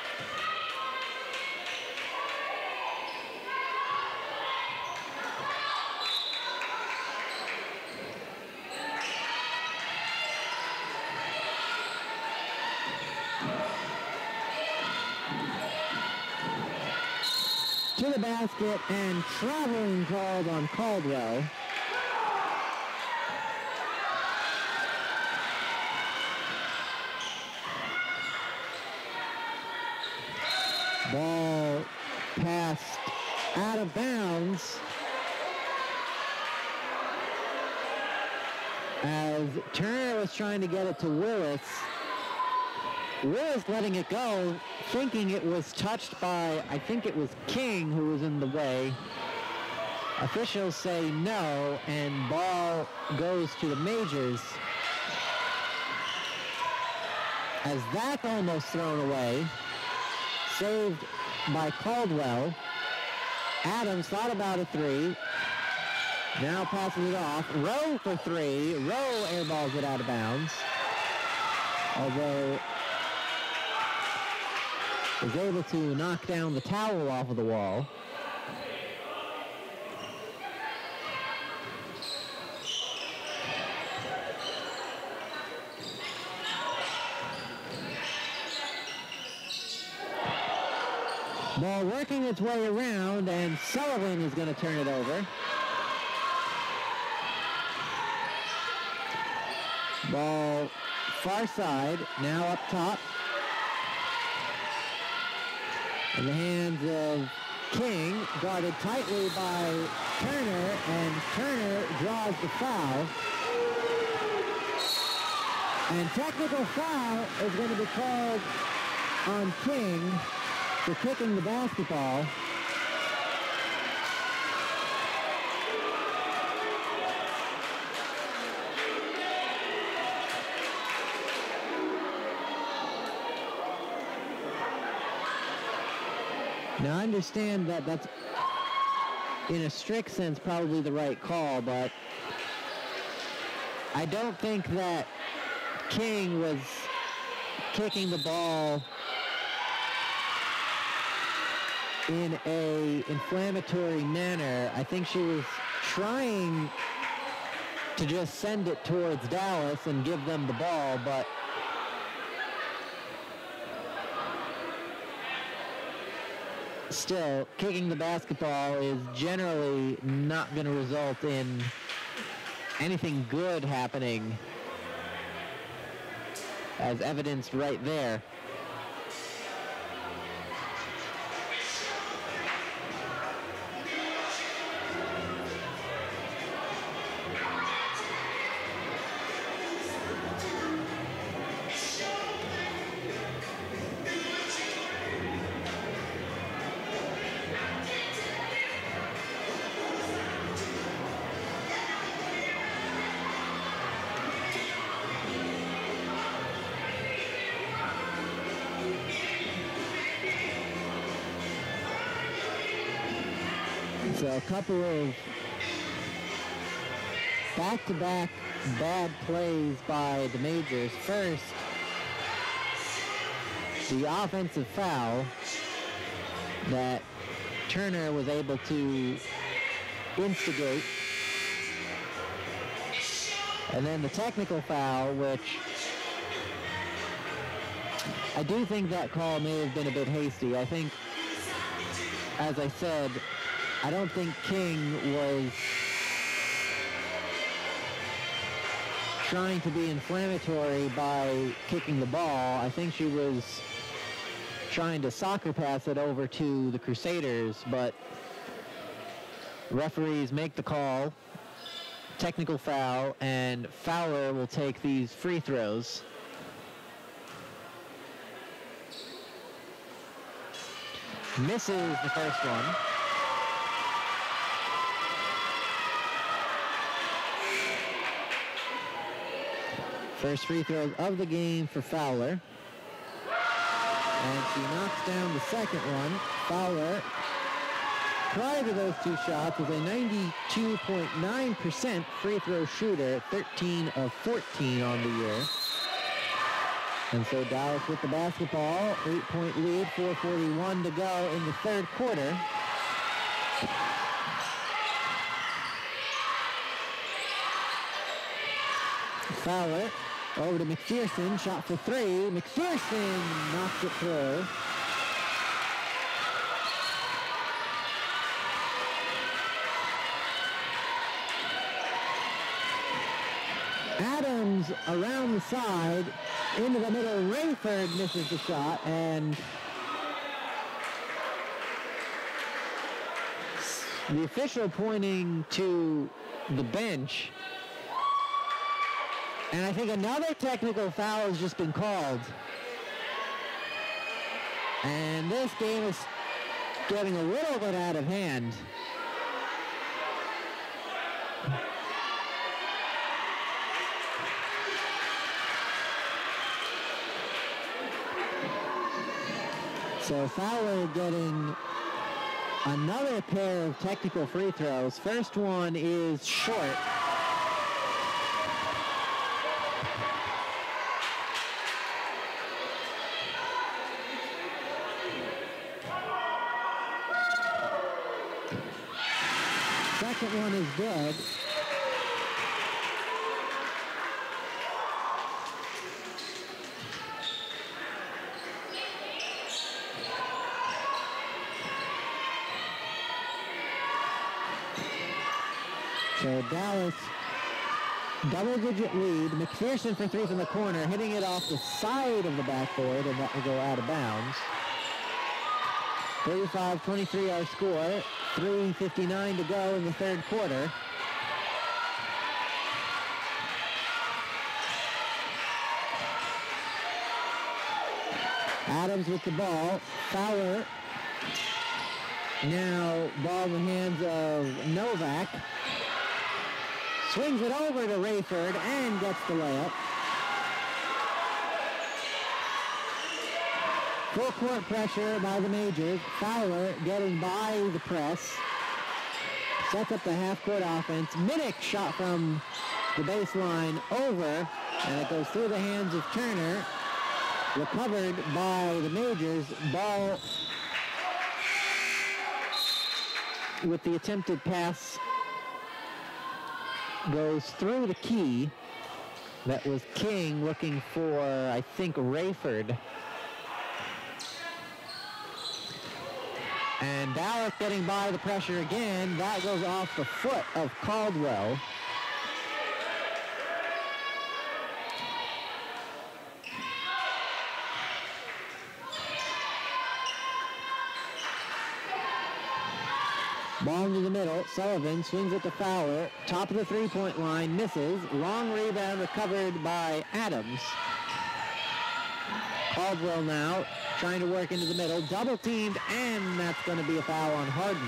To the basket and traveling called on Caldwell. Ball passed out of bounds as Turner was trying to get it to Willis. Willis letting it go, thinking it was touched by, I think it was King who was in the way. Officials say no, and ball goes to the Majors. As that's almost thrown away. Saved by Caldwell. Adams thought about a three. Now passes it off. Rowe for three. Rowe airballs it out of bounds. Although is able to knock down the towel off of the wall. Ball working its way around, and Sullivan is going to turn it over. Ball far side, now up top. In the hands of King, guarded tightly by Turner, and Turner draws the foul. And technical foul is going to be called on King for kicking the basketball. Now I understand that that's, in a strict sense, probably the right call, but I don't think that King was kicking the ball in a inflammatory manner. I think she was trying to just send it towards Dallas and give them the ball, but still, kicking the basketball is generally not going to result in anything good happening, as evidenced right there. So a couple of back-to-back bad plays by the Majors. First, the offensive foul that Turner was able to instigate. And then the technical foul, which I do think that call may have been a bit hasty. I think, as I said, I don't think King was trying to be inflammatory by kicking the ball. I think she was trying to soccer pass it over to the Crusaders, but referees make the call, technical foul, and Fowler will take these free throws. misses the first one. First free throw of the game for Fowler. And she knocks down the second one. Fowler, prior to those two shots, was a ninety-two point nine percent free throw shooter, thirteen of fourteen on the year. And so Dallas with the basketball, eight-point lead, four forty-one to go in the third quarter. Fowler over to McPherson, shot for three. McPherson knocks it through. Adams around the side, into the middle. Rayford misses the shot, and the official pointing to the bench. And I think another technical foul has just been called. And this game is getting a little bit out of hand. So Fowler getting another pair of technical free throws. First one is short. Second one is good. So Dallas, double-digit lead. McPherson for three from the corner, hitting it off the side of the backboard, and that will go out of bounds. thirty-five twenty-three our score. three fifty-nine to go in the third quarter. Adams with the ball. Fowler. Now ball in the hands of Novak. Swings it over to Rayford and gets the layup. Full court pressure by the Majors. Fowler getting by the press. Sets up the half-court offense. Minnick shot from the baseline over, and it goes through the hands of Turner. Recovered by the Majors. Ball with the attempted pass goes through the key. That was King looking for, I think, Rayford. And Dallas getting by the pressure again. That goes off the foot of Caldwell. Ball into the middle. Sullivan swings it to Fowler. Top of the three-point line. Misses. Long rebound recovered by Adams. Caldwell now trying to work into the middle. Double teamed, and that's going to be a foul on Harden.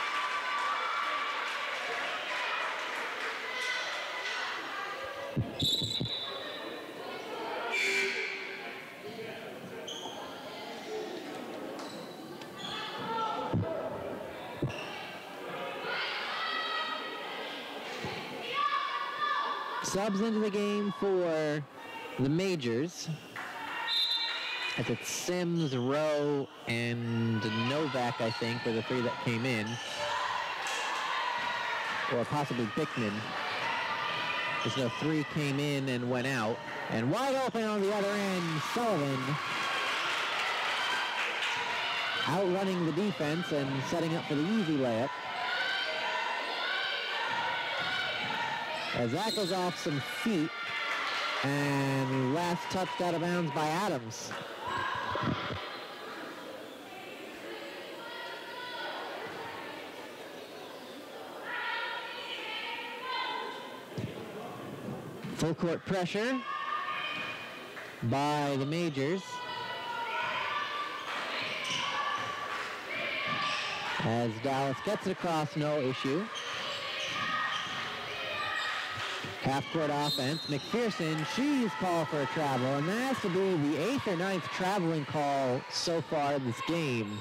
Subs into the game for the Majors. I think Sims, Rowe, and Novak, I think, were the three that came in. Or possibly Bickman. There's no three came in and went out. And wide open on the other end, Sullivan. Outrunning the defense and setting up for the easy layup. As that goes off some feet, and last touched out of bounds by Adams. Full court pressure by the Majors. As Dallas gets it across, no issue. Half-court offense. McPherson, she's called for a travel, and that has to be the eighth or ninth traveling call so far in this game.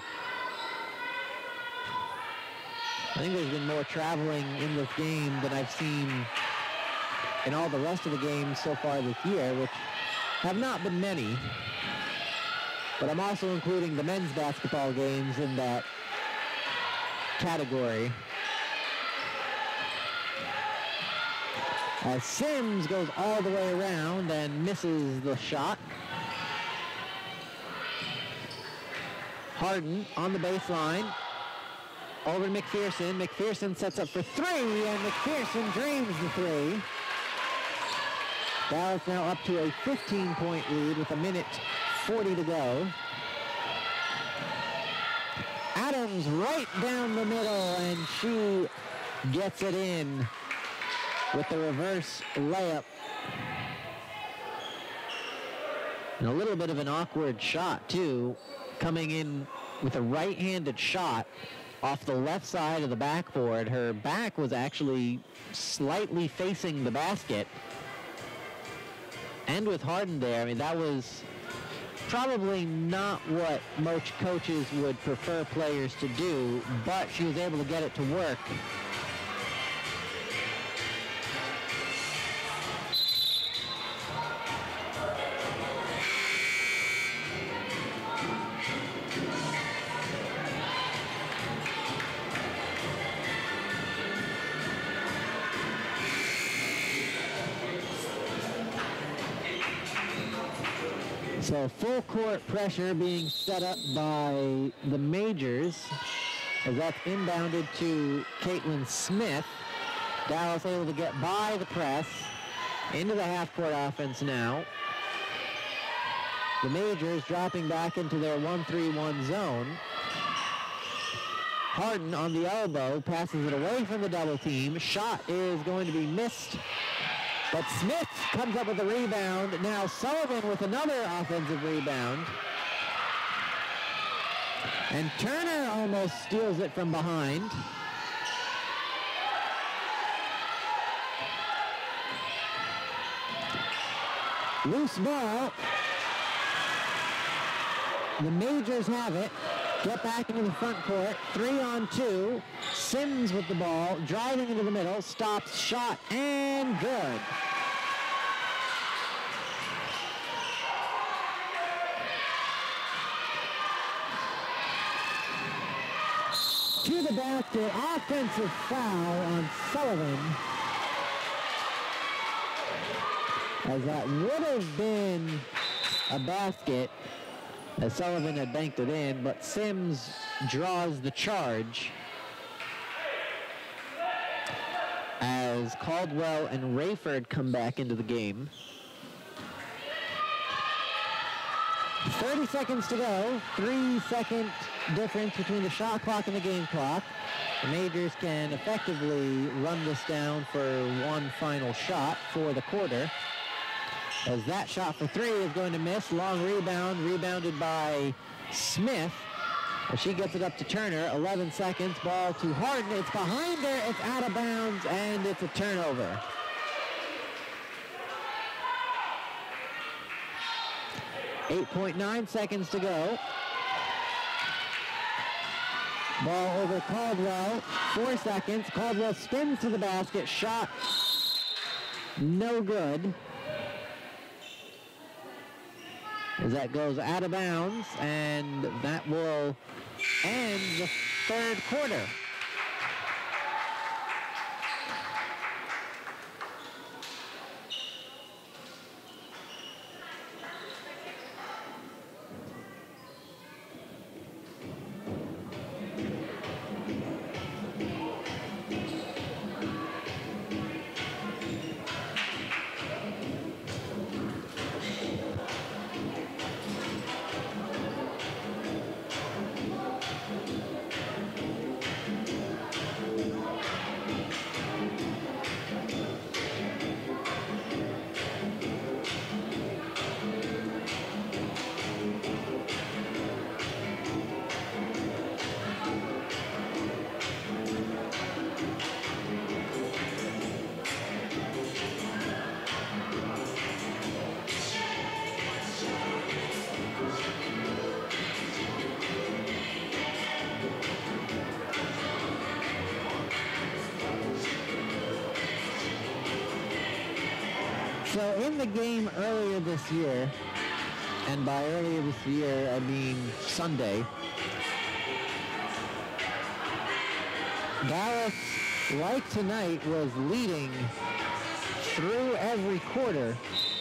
I think there's been more traveling in this game than I've seen in all the rest of the games so far this year, which have not been many. But I'm also including the men's basketball games in that category. As Sims goes all the way around and misses the shot. Harden on the baseline. Over to McPherson. McPherson sets up for three, and McPherson drains the three. Dallas now up to a fifteen-point lead with a minute forty to go. Adams right down the middle, and she gets it in with the reverse layup. And a little bit of an awkward shot, too, coming in with a right-handed shot off the left side of the backboard. Her back was actually slightly facing the basket. And with Harden there, I mean, that was probably not what most coaches would prefer players to do, but she was able to get it to work. So full court pressure being set up by the Majors as that's inbounded to Caitlin Smith. Dallas able to get by the press into the half-court offense now. The Majors dropping back into their one three one zone. Harden on the elbow passes it away from the double team. Shot is going to be missed. But Smith comes up with a rebound. Now Sullivan with another offensive rebound. And Turner almost steals it from behind. Loose ball. The Majors have it. Get back into the front court. Three on two. Sims with the ball. Driving into the middle. Stops. Shot. And good. To the basket. Offensive foul on Sullivan. As that would have been a basket, as Sullivan had banked it in, but Sims draws the charge as Caldwell and Rayford come back into the game. thirty seconds to go. Three second difference between the shot clock and the game clock. The Majors can effectively run this down for one final shot for the quarter. As that shot for three is going to miss. Long rebound, rebounded by Smith. As she gets it up to Turner. eleven seconds, ball to Harden. It's behind her, it's out of bounds, and it's a turnover. eight point nine seconds to go. Ball over Caldwell. Four seconds. Caldwell spins to the basket. Shot no good. As that goes out of bounds, and that will end the third quarter. So in the game earlier this year, and by earlier this year, I mean Sunday, Dallas, like tonight, was leading through every quarter.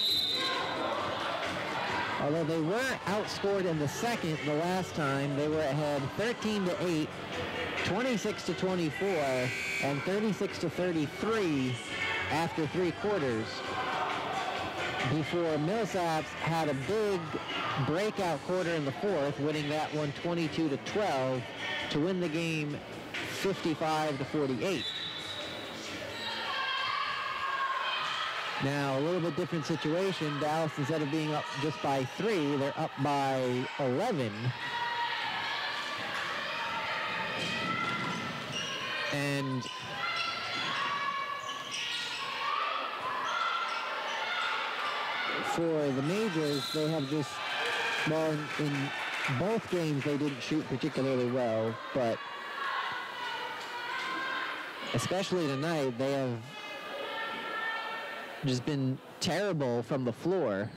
Although they weren't outscored in the second the last time, they were ahead thirteen to eight, twenty-six to twenty-four, and thirty-six to thirty-three after three quarters, before Millsaps had a big breakout quarter in the fourth, winning that one twenty-two to twelve to win the game fifty-five to forty-eight. Now, a little bit different situation. Dallas, instead of being up just by three, they're up by eleven. And for the majors, they have just, well, in both games they didn't shoot particularly well, but especially tonight, they have just been terrible from the floor.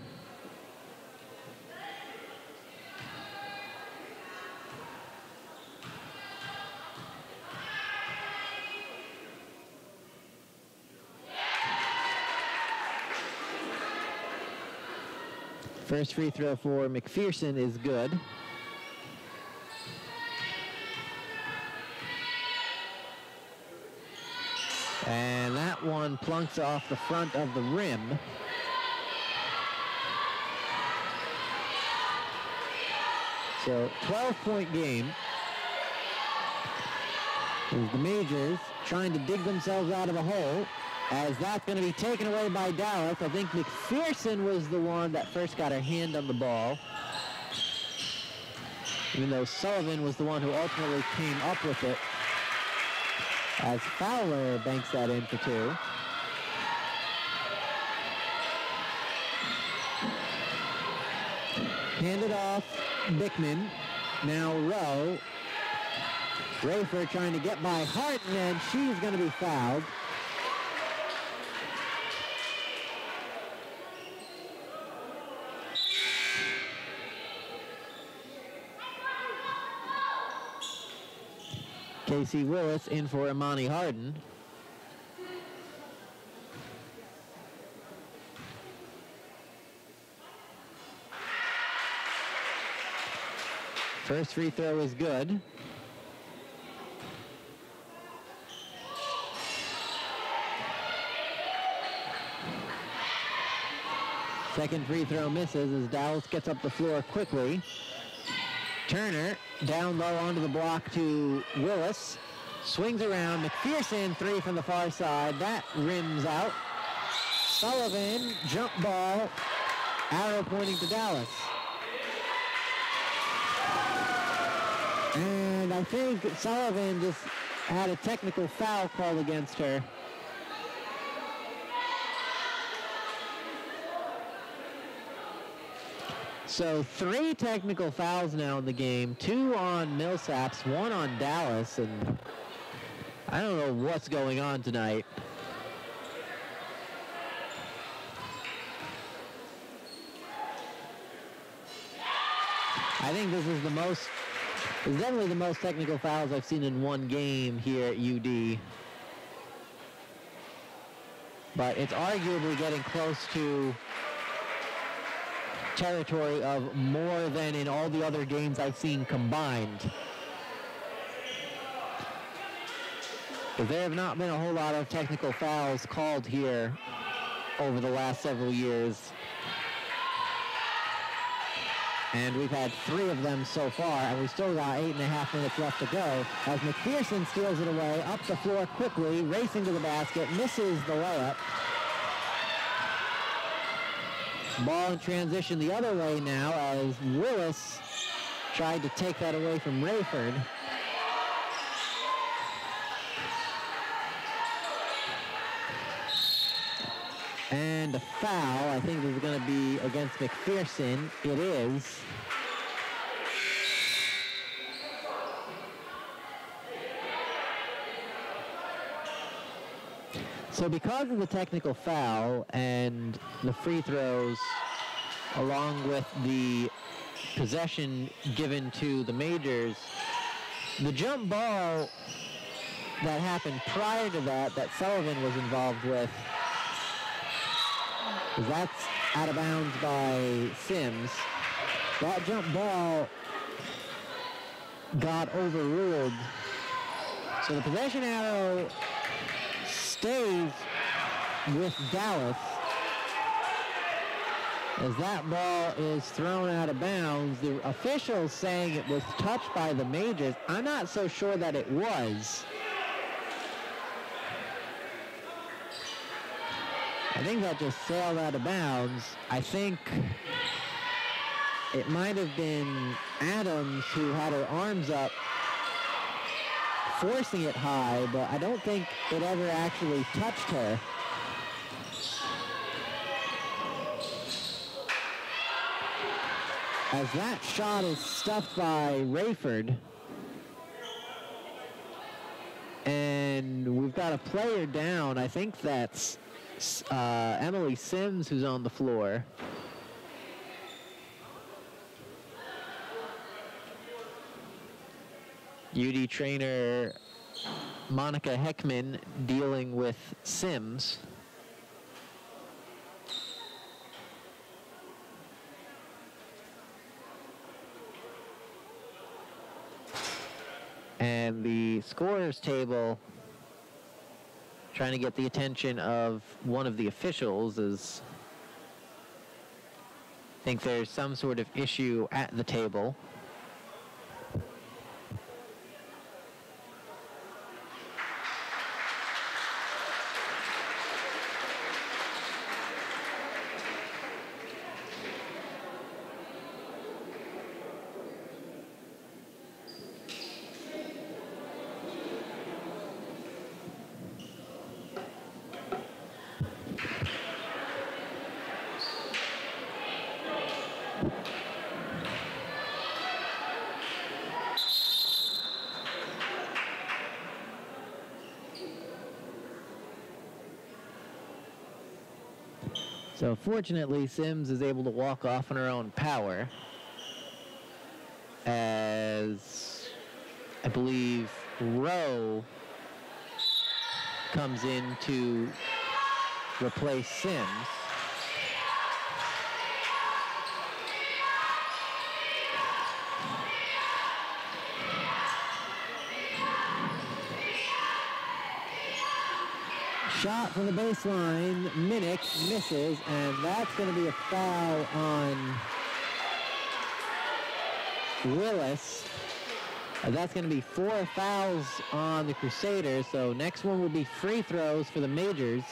First free throw for McPherson is good. And that one plunks off the front of the rim. So twelve-point game. As the Majors trying to dig themselves out of a hole, as that's going to be taken away by Dallas. I think McPherson was the one that first got a hand on the ball, even though Sullivan was the one who ultimately came up with it, as Fowler banks that in for two. Handed off Bickman. Now Rowe. Rayford trying to get by Harden, and she's going to be fouled. Casey Willis in for Imani Harden. First free throw is good. Second free throw misses as Dallas gets up the floor quickly. Turner down low onto the block to Willis. Swings around. McPherson, three from the far side. That rims out. Sullivan, jump ball. Arrow pointing to Dallas. And I think Sullivan just had a technical foul called against her. So three technical fouls now in the game, two on Millsaps, one on Dallas, and I don't know what's going on tonight. I think this is the most, it's definitely the most technical fouls I've seen in one game here at U D. But it's arguably getting close to territory of more than in all the other games I've seen combined. But there have not been a whole lot of technical fouls called here over the last several years. And we've had three of them so far, and we've still got eight and a half minutes left to go. As McPherson steals it away, up the floor quickly, racing to the basket, misses the layup. Ball in transition the other way now as Willis tried to take that away from Rayford. And a foul, I think this is going to be against McPherson. It is. So because of the technical foul and the free throws, along with the possession given to the Majors, the jump ball that happened prior to that, that Sullivan was involved with, that's out of bounds by Sims. That jump ball got overruled. So the possession arrow stays with Dallas as that ball is thrown out of bounds. The officials saying it was touched by the Majors. I'm not so sure that it was. I think that just sailed out of bounds. I think it might have been Adams who had her arms up, forcing it high, but I don't think it ever actually touched her. As that shot is stuffed by Rayford. And we've got a player down. I think that's uh, Emily Sims who's on the floor. U D trainer Monica Heckman dealing with Sims. And the scorer's table trying to get the attention of one of the officials as I think there's some sort of issue at the table. So fortunately, Sims is able to walk off on her own power as I believe Rowe comes in to replace Sims. Shot from the baseline, Minnick misses, and that's going to be a foul on Willis. Uh, that's going to be four fouls on the Crusaders, so next one will be free throws for the Majors.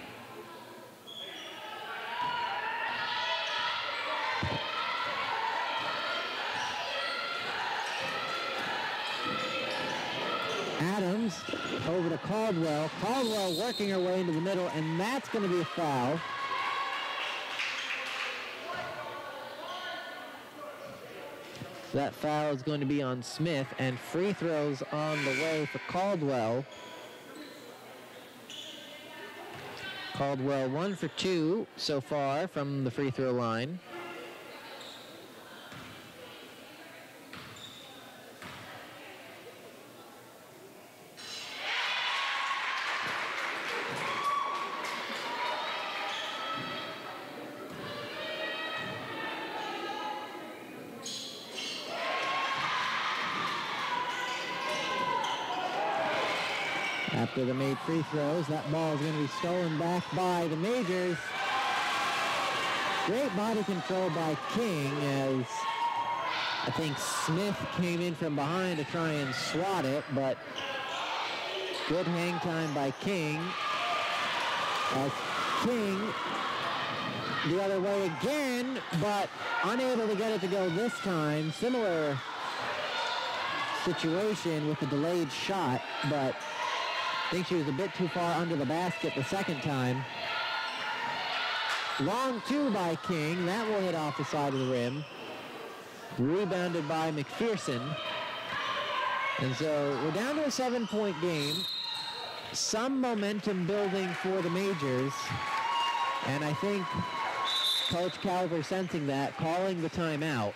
Adams over to Caldwell. Caldwell working her way into the middle, and that's going to be a foul. That foul is going to be on Smith, and free throws on the way for Caldwell. Caldwell one for two so far from the free throw line. After the made free throws, that ball is going to be stolen back by the Majors. Great body control by King as I think Smith came in from behind to try and swat it, but good hang time by King. As King the other way again, but unable to get it to go this time. Similar situation with the delayed shot, but I think she was a bit too far under the basket the second time. Long two by King. That will hit off the side of the rim. Rebounded by McPherson. And so we're down to a seven-point game. some momentum building for the majors, and I think Coach Calver sensing that, calling the timeout.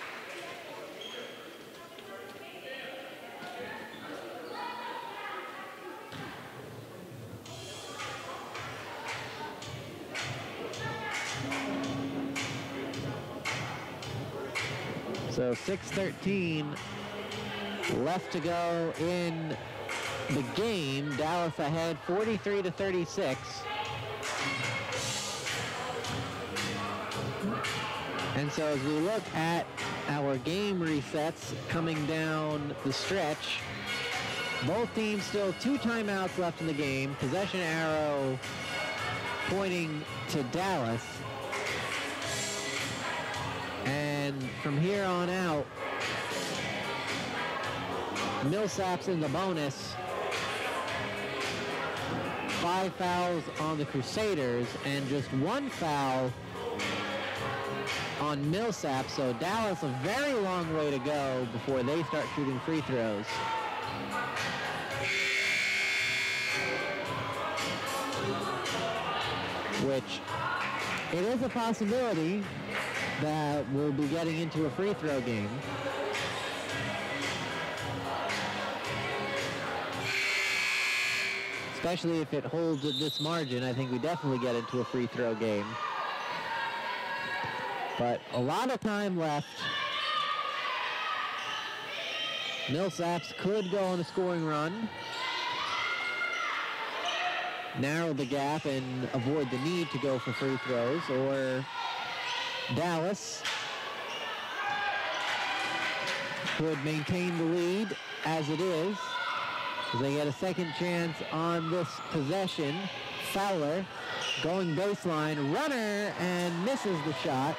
So six thirteen left to go in the game. Dallas ahead forty-three to thirty-six. And so as we look at our game resets coming down the stretch, both teams still two timeouts left in the game. Possession arrow pointing to Dallas. And from here on out, Millsaps in the bonus. Five fouls on the Crusaders and just one foul on Millsaps. So Dallas a very long way to go before they start shooting free throws. Which it is a possibility that we'll be getting into a free throw game. Especially if it holds at this margin, I think we definitely get into a free throw game. But a lot of time left. Millsaps could go on a scoring run, narrow the gap and avoid the need to go for free throws, or Dallas could maintain the lead as it is. They get a second chance on this possession. Fowler going baseline, runner, and misses the shot.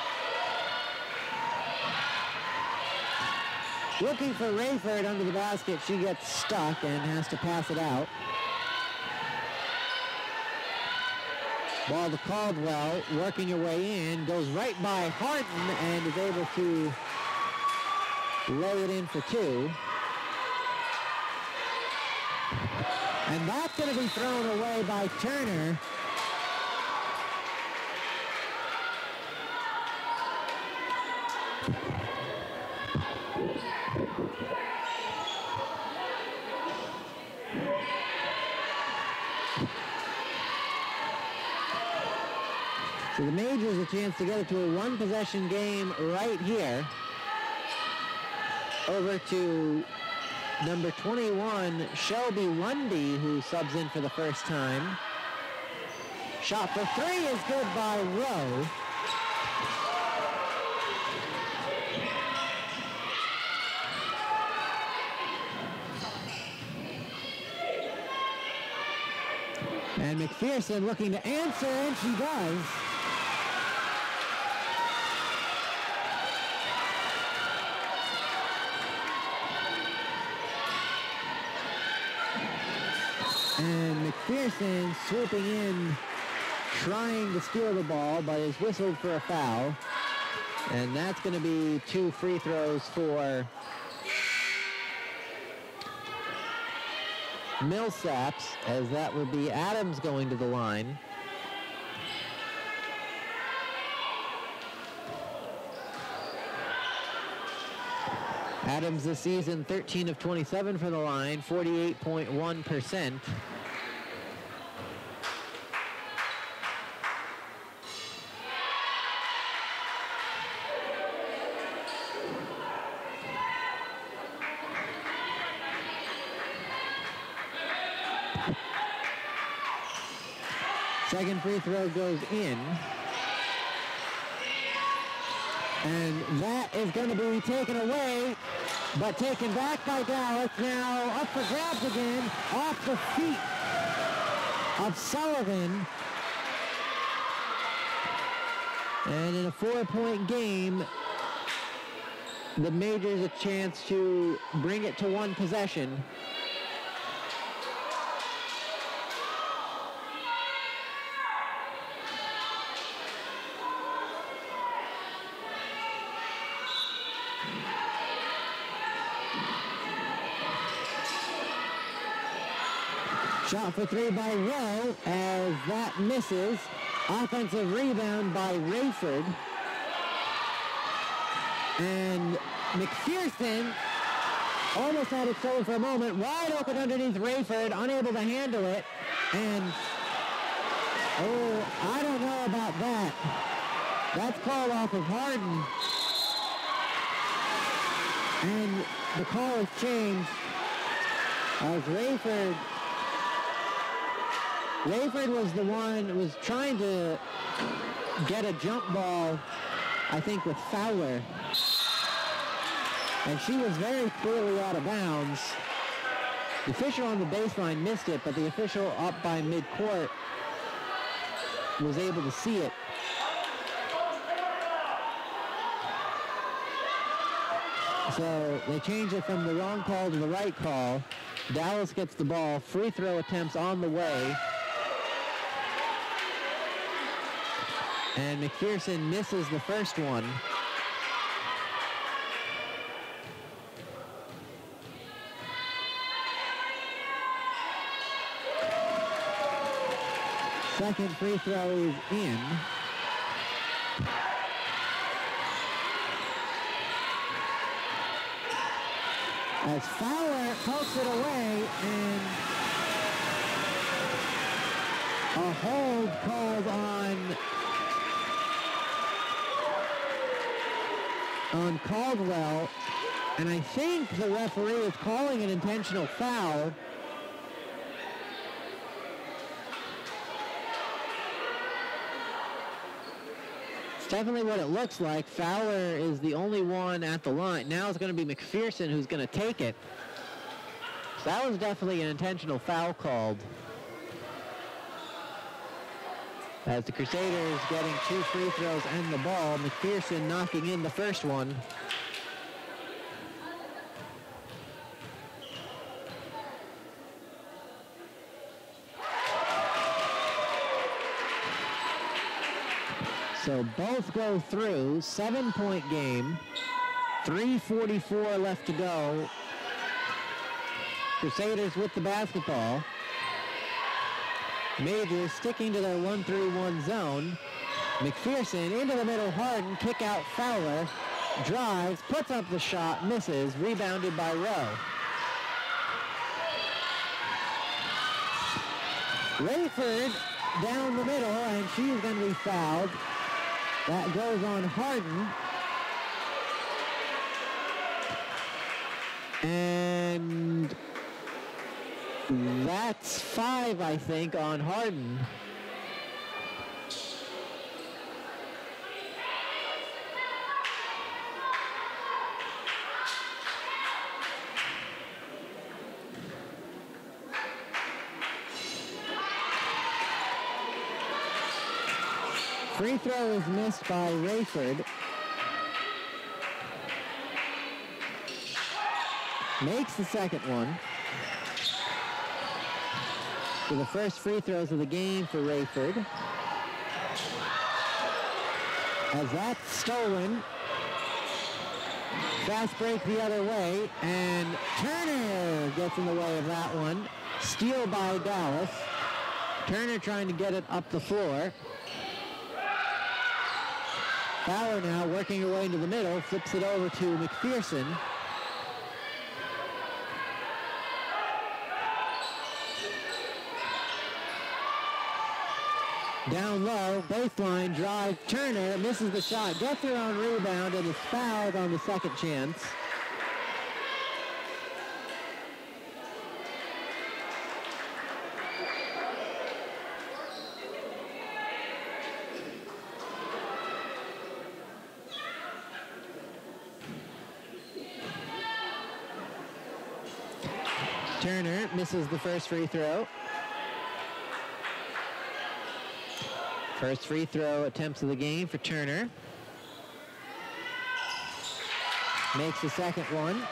Looking for Rayford under the basket. She gets stuck and has to pass it out. Ball to Caldwell, working her way in, goes right by Harden and is able to lay it in for two. And that's going to be thrown away by Turner. So the Majors a chance to get it to a one-possession game right here. Over to number twenty-one, Shelby Lundy, who subs in for the first time. Shot for three is good by Rowe. And McPherson looking to answer, and she does. And McPherson swooping in, trying to steal the ball, but is whistled for a foul. And that's going to be two free throws for Millsaps, as that will be Adams going to the line. Adams this season, thirteen of twenty-seven for the line, forty-eight point one percent. Second free throw goes in. And that is going to be taken away, but taken back by Dallas. Now up for grabs again, off the feet of Sullivan. And in a four-point game, the Majors a chance to bring it to one possession. Shot for three by Rowe as that misses. Offensive rebound by Rayford. And McPherson almost had it stolen for a moment. Wide open underneath Rayford, unable to handle it. And, oh, I don't know about that. That's called off of Harden. And the call has changed as Rayford, Rayford was the one, was trying to get a jump ball, I think, with Fowler. And she was very clearly out of bounds. The official on the baseline missed it, but the official up by midcourt was able to see it. So they changed it from the wrong call to the right call. Dallas gets the ball. Free throw attempts on the way. And McPherson misses the first one. Second free throw is in. As Fowler pokes it away, and a hold called on on Caldwell, and I think the referee is calling an intentional foul. Definitely what it looks like. Fowler is the only one at the line. Now it's going to be McPherson who's going to take it. So that was definitely an intentional foul called. As the Crusaders getting two free throws and the ball, McPherson knocking in the first one. So both go through. Seven-point game. three forty-four left to go. Crusaders with the basketball. Majors sticking to their one three one zone. McPherson into the middle. Harden. Kick out Fowler. Drives. Puts up the shot. Misses. Rebounded by Rowe. Rayford down the middle, and she's going to be fouled. That goes on Harden. And that's five, I think, on Harden. Free throw is missed by Rayford. Makes the second one. For the first free throws of the game for Rayford. As that's stolen. Fast break the other way, and Turner gets in the way of that one. Steal by Dallas. Turner trying to get it up the floor. Fowler now working her way into the middle, flips it over to McPherson. Down low, baseline drive, Turner misses the shot, gets her on rebound, and is fouled on the second chance. Turner misses the first free throw. First free throw attempts of the game for Turner. Makes the second one.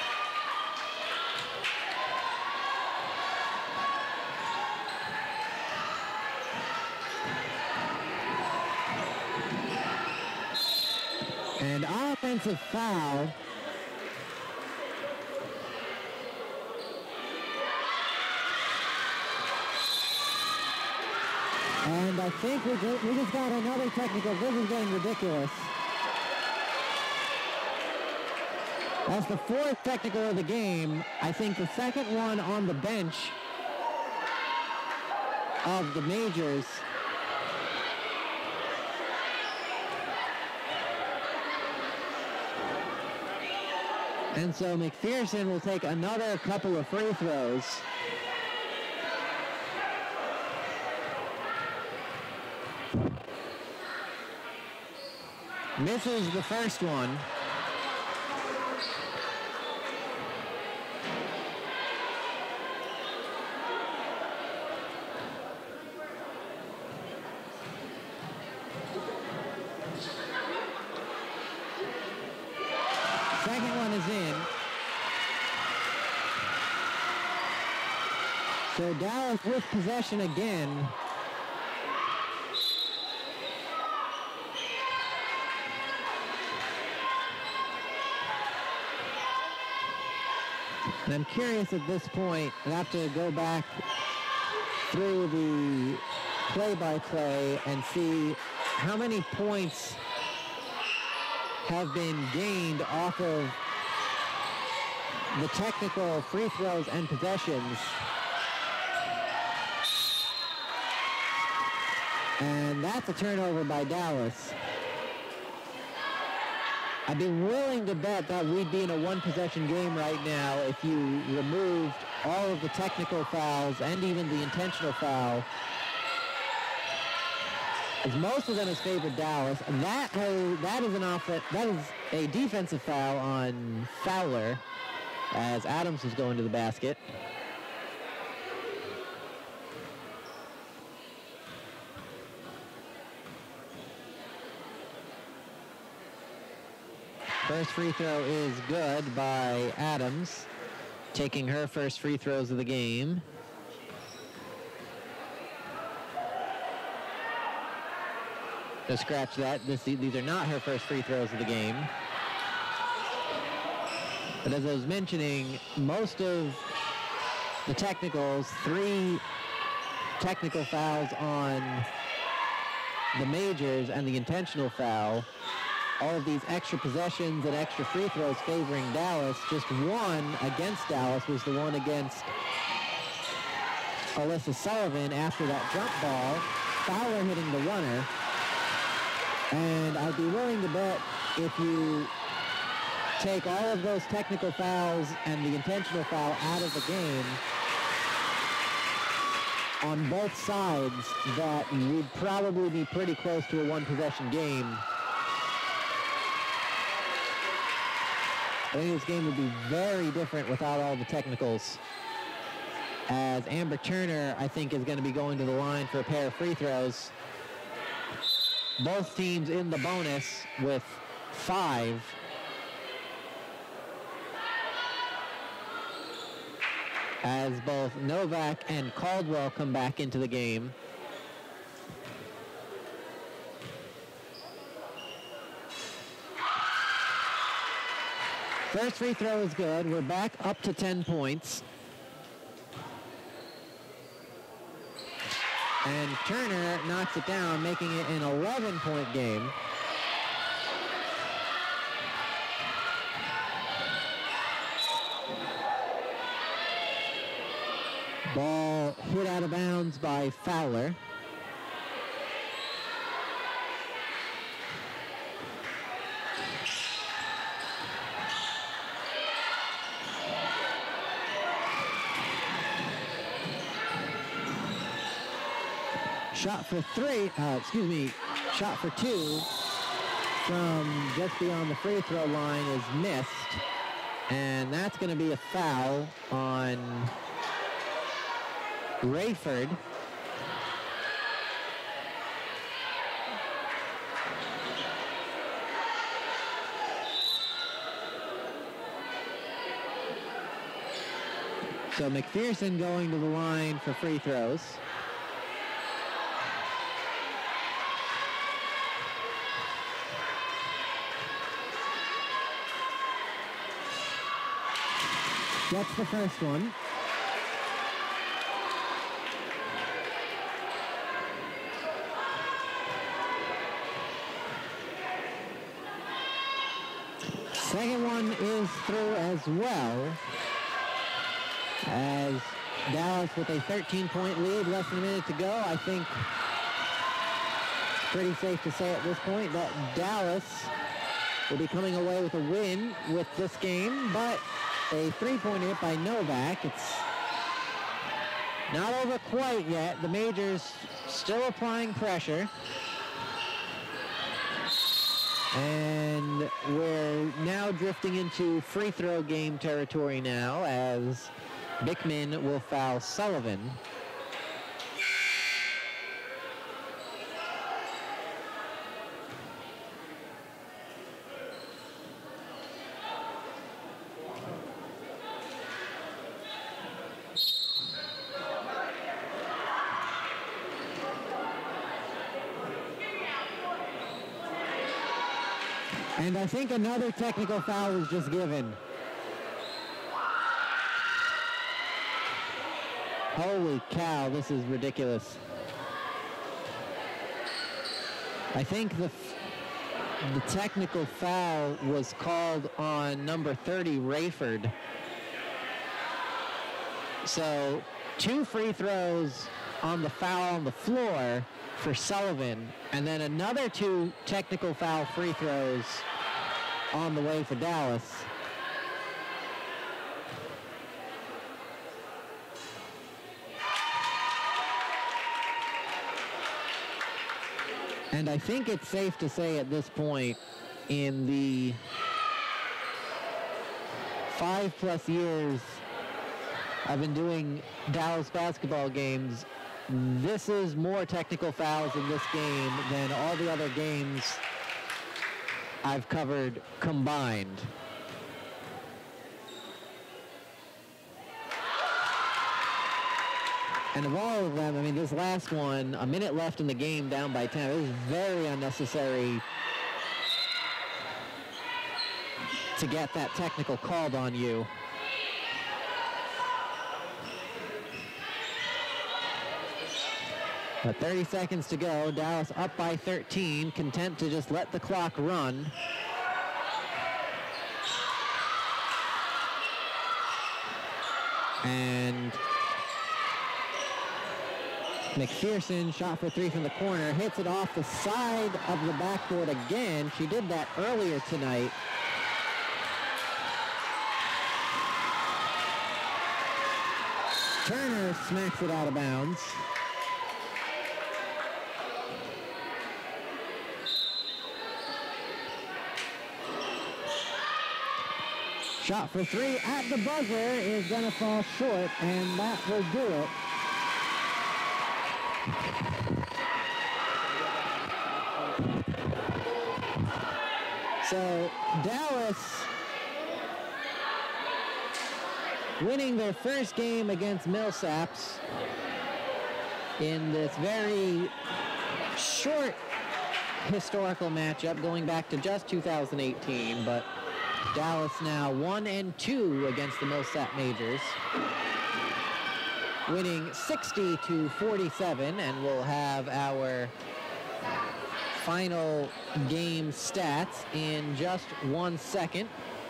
And offensive foul. And I think we just, we just got another technical. This is getting ridiculous. That's the fourth technical of the game. I think the second one on the bench of the majors. And so McPherson will take another couple of free throws. Misses the first one. Second one is in. So Dallas with possession again. And I'm curious at this point, I have to go back through the play-by-play and see how many points have been gained off of the technical free throws and possessions. And that's a turnover by Dallas. I'd be willing to bet that we'd be in a one-possession game right now if you removed all of the technical fouls and even the intentional foul, as most of them has favored Dallas. That uh, that is an offense. That is a defensive foul on Fowler, as Adams was going to the basket. First free throw is good by Adams, taking her first free throws of the game. So scratch that. This, these are not her first free throws of the game. But as I was mentioning, most of the technicals, three technical fouls on the majors and the intentional foul, all of these extra possessions and extra free throws favoring Dallas. Just one against Dallas was the one against Alyssa Sullivan after that jump ball. Fowler hitting the runner. And I'd be willing to bet if you take all of those technical fouls and the intentional foul out of the game on both sides, that we'd probably be pretty close to a one-possession game. I think this game would be very different without all the technicals, as Amber Turner, I think, is going to be going to the line for a pair of free throws. Both teams in the bonus with five. As both Novak and Caldwell come back into the game. First free throw is good. We're back up to ten points. And Turner knocks it down, making it an eleven-point game. Ball hit out of bounds by Fowler. Shot for three, uh, excuse me, shot for two from just beyond the free throw line is missed. And that's going to be a foul on Rayford. So McPherson going to the line for free throws. That's the first one. Second one is through as well, as Dallas with a thirteen point lead, less than a minute to go. I think it's pretty safe to say at this point that Dallas will be coming away with a win with this game, but a three-point hit by Novak. It's not over quite yet. The Majors still applying pressure. And we're now drifting into free throw game territory now, as Bickman will foul Sullivan. And I think another technical foul was just given. Holy cow, this is ridiculous. I think the the technical foul was called on number thirty, Rayford. So two free throws on the foul on the floor for Sullivan, and then another two technical foul free throws on the way for Dallas. And I think it's safe to say at this point, in the five plus years I've been doing Dallas basketball games, this is more technical fouls in this game than all the other games I've covered combined. And of all of them, I mean, this last one, a minute left in the game, down by ten, it was very unnecessary to get that technical called on you. But thirty seconds to go, Dallas up by thirteen, content to just let the clock run. And McPherson, shot for three from the corner, hits it off the side of the backboard again. She did that earlier tonight. Turner smacks it out of bounds. Shot for three at the buzzer is going to fall short, and that will do it. So Dallas winning their first game against Millsaps in this very short historical matchup going back to just two thousand eighteen, but Dallas now one and two against the Millsap Majors, winning sixty to forty-seven, and we'll have our final game stats in just one second.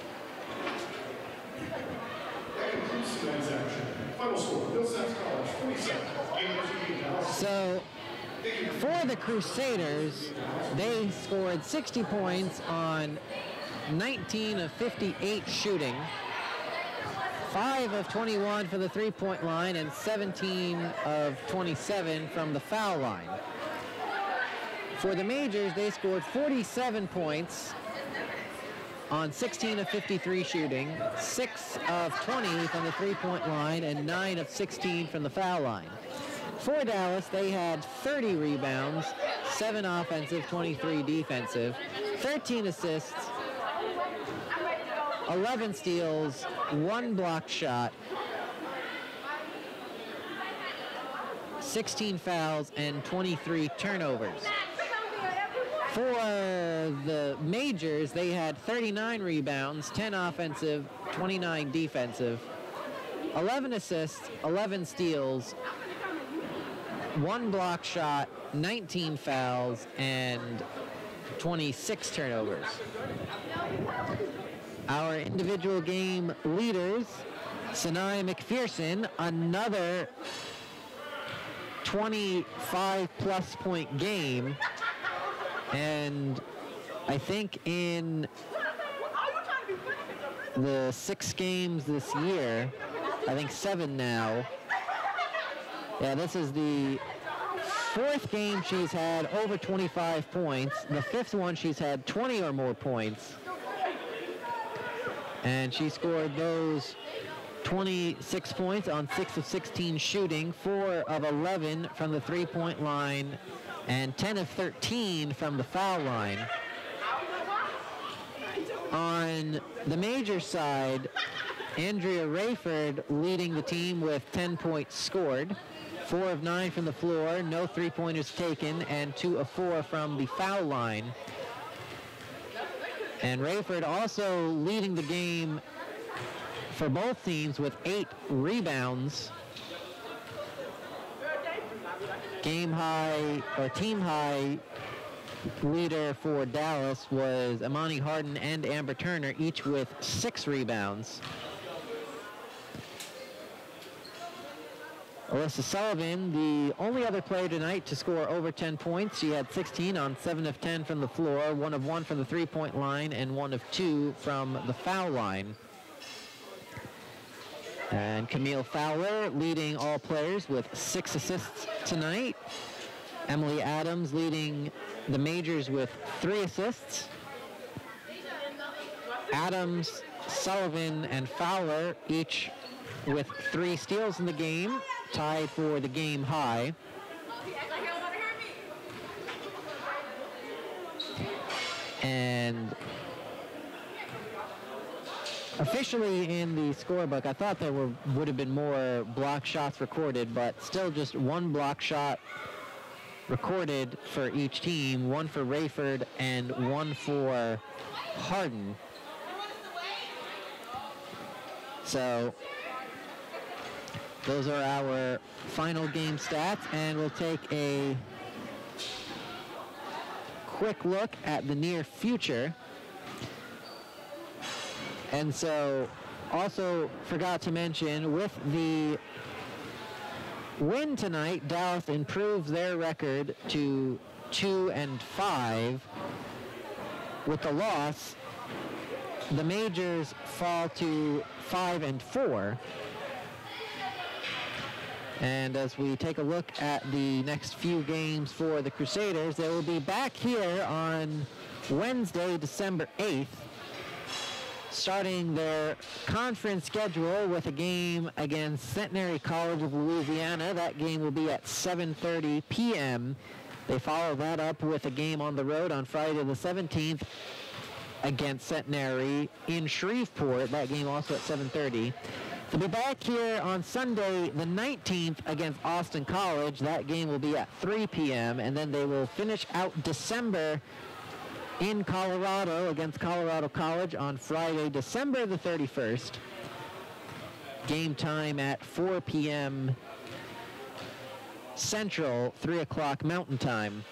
So for the Crusaders, they scored sixty points on nineteen of fifty-eight shooting, five of twenty-one for the three-point line, and seventeen of twenty-seven from the foul line. For the Majors, they scored forty-seven points on sixteen of fifty-three shooting, six of twenty from the three-point line, and nine of sixteen from the foul line. For Dallas, they had thirty rebounds, seven offensive, twenty-three defensive, thirteen assists, eleven steals, one block shot, sixteen fouls, and twenty-three turnovers. For the Majors, they had thirty-nine rebounds, ten offensive, twenty-nine defensive, eleven assists, eleven steals, one block shot, nineteen fouls, and twenty-six turnovers. Our individual game leaders, Sinai McPherson, another twenty-five plus point game. And I think in the six games this year, I think seven now. Yeah, this is the fourth game she's had over twenty-five points. The fifth one she's had twenty or more points. And she scored those twenty-six points on six of sixteen shooting, four of eleven from the three-point line, and ten of thirteen from the foul line. On the major side, Andrea Rayford leading the team with ten points scored, four of nine from the floor, no three-pointers taken, and two of four from the foul line. And Rayford also leading the game for both teams with eight rebounds. Game high, or team high leader for Dallas was Amani Harden and Amber Turner, each with six rebounds. Alyssa Sullivan, the only other player tonight to score over ten points. She had sixteen on seven of ten from the floor, one of one from the three-point line, and one of two from the foul line. And Camille Fowler leading all players with six assists tonight. Emily Adams leading the majors with three assists. Adams, Sullivan, and Fowler each with three steals in the game, tied for the game high. And officially in the scorebook, I thought there were would have been more block shots recorded, but still just one block shot recorded for each team, one for Rayford and one for Harden. So those are our final game stats, and we'll take a quick look at the near future. And so, also forgot to mention, with the win tonight, Dallas improves their record to two and five. With the loss, the majors fall to five and four. And as we take a look at the next few games for the Crusaders, they will be back here on Wednesday, December eighth, starting their conference schedule with a game against Centenary College of Louisiana. That game will be at seven thirty p m They follow that up with a game on the road on Friday the seventeenth against Centenary in Shreveport. That game also at seven thirty. They'll be back here on Sunday the nineteenth against Austin College. That game will be at three p m And then they will finish out December in Colorado against Colorado College on Friday, December the thirty-first. Game time at four p m Central, three o'clock Mountain Time.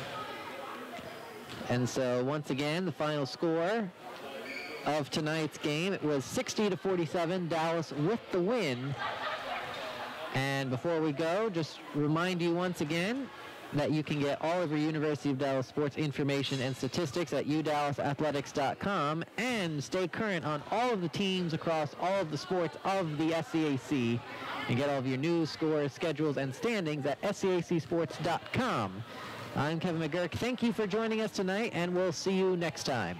And so once again, the final score of tonight's game, it was sixty to forty-seven, Dallas with the win. And before we go, just remind you once again that you can get all of your University of Dallas sports information and statistics at u dallas athletics dot com, and stay current on all of the teams across all of the sports of the S C A C, and get all of your news, scores, schedules, and standings at s c a c sports dot com. I'm Kevin McGurk. Thank you for joining us tonight, and we'll see you next time.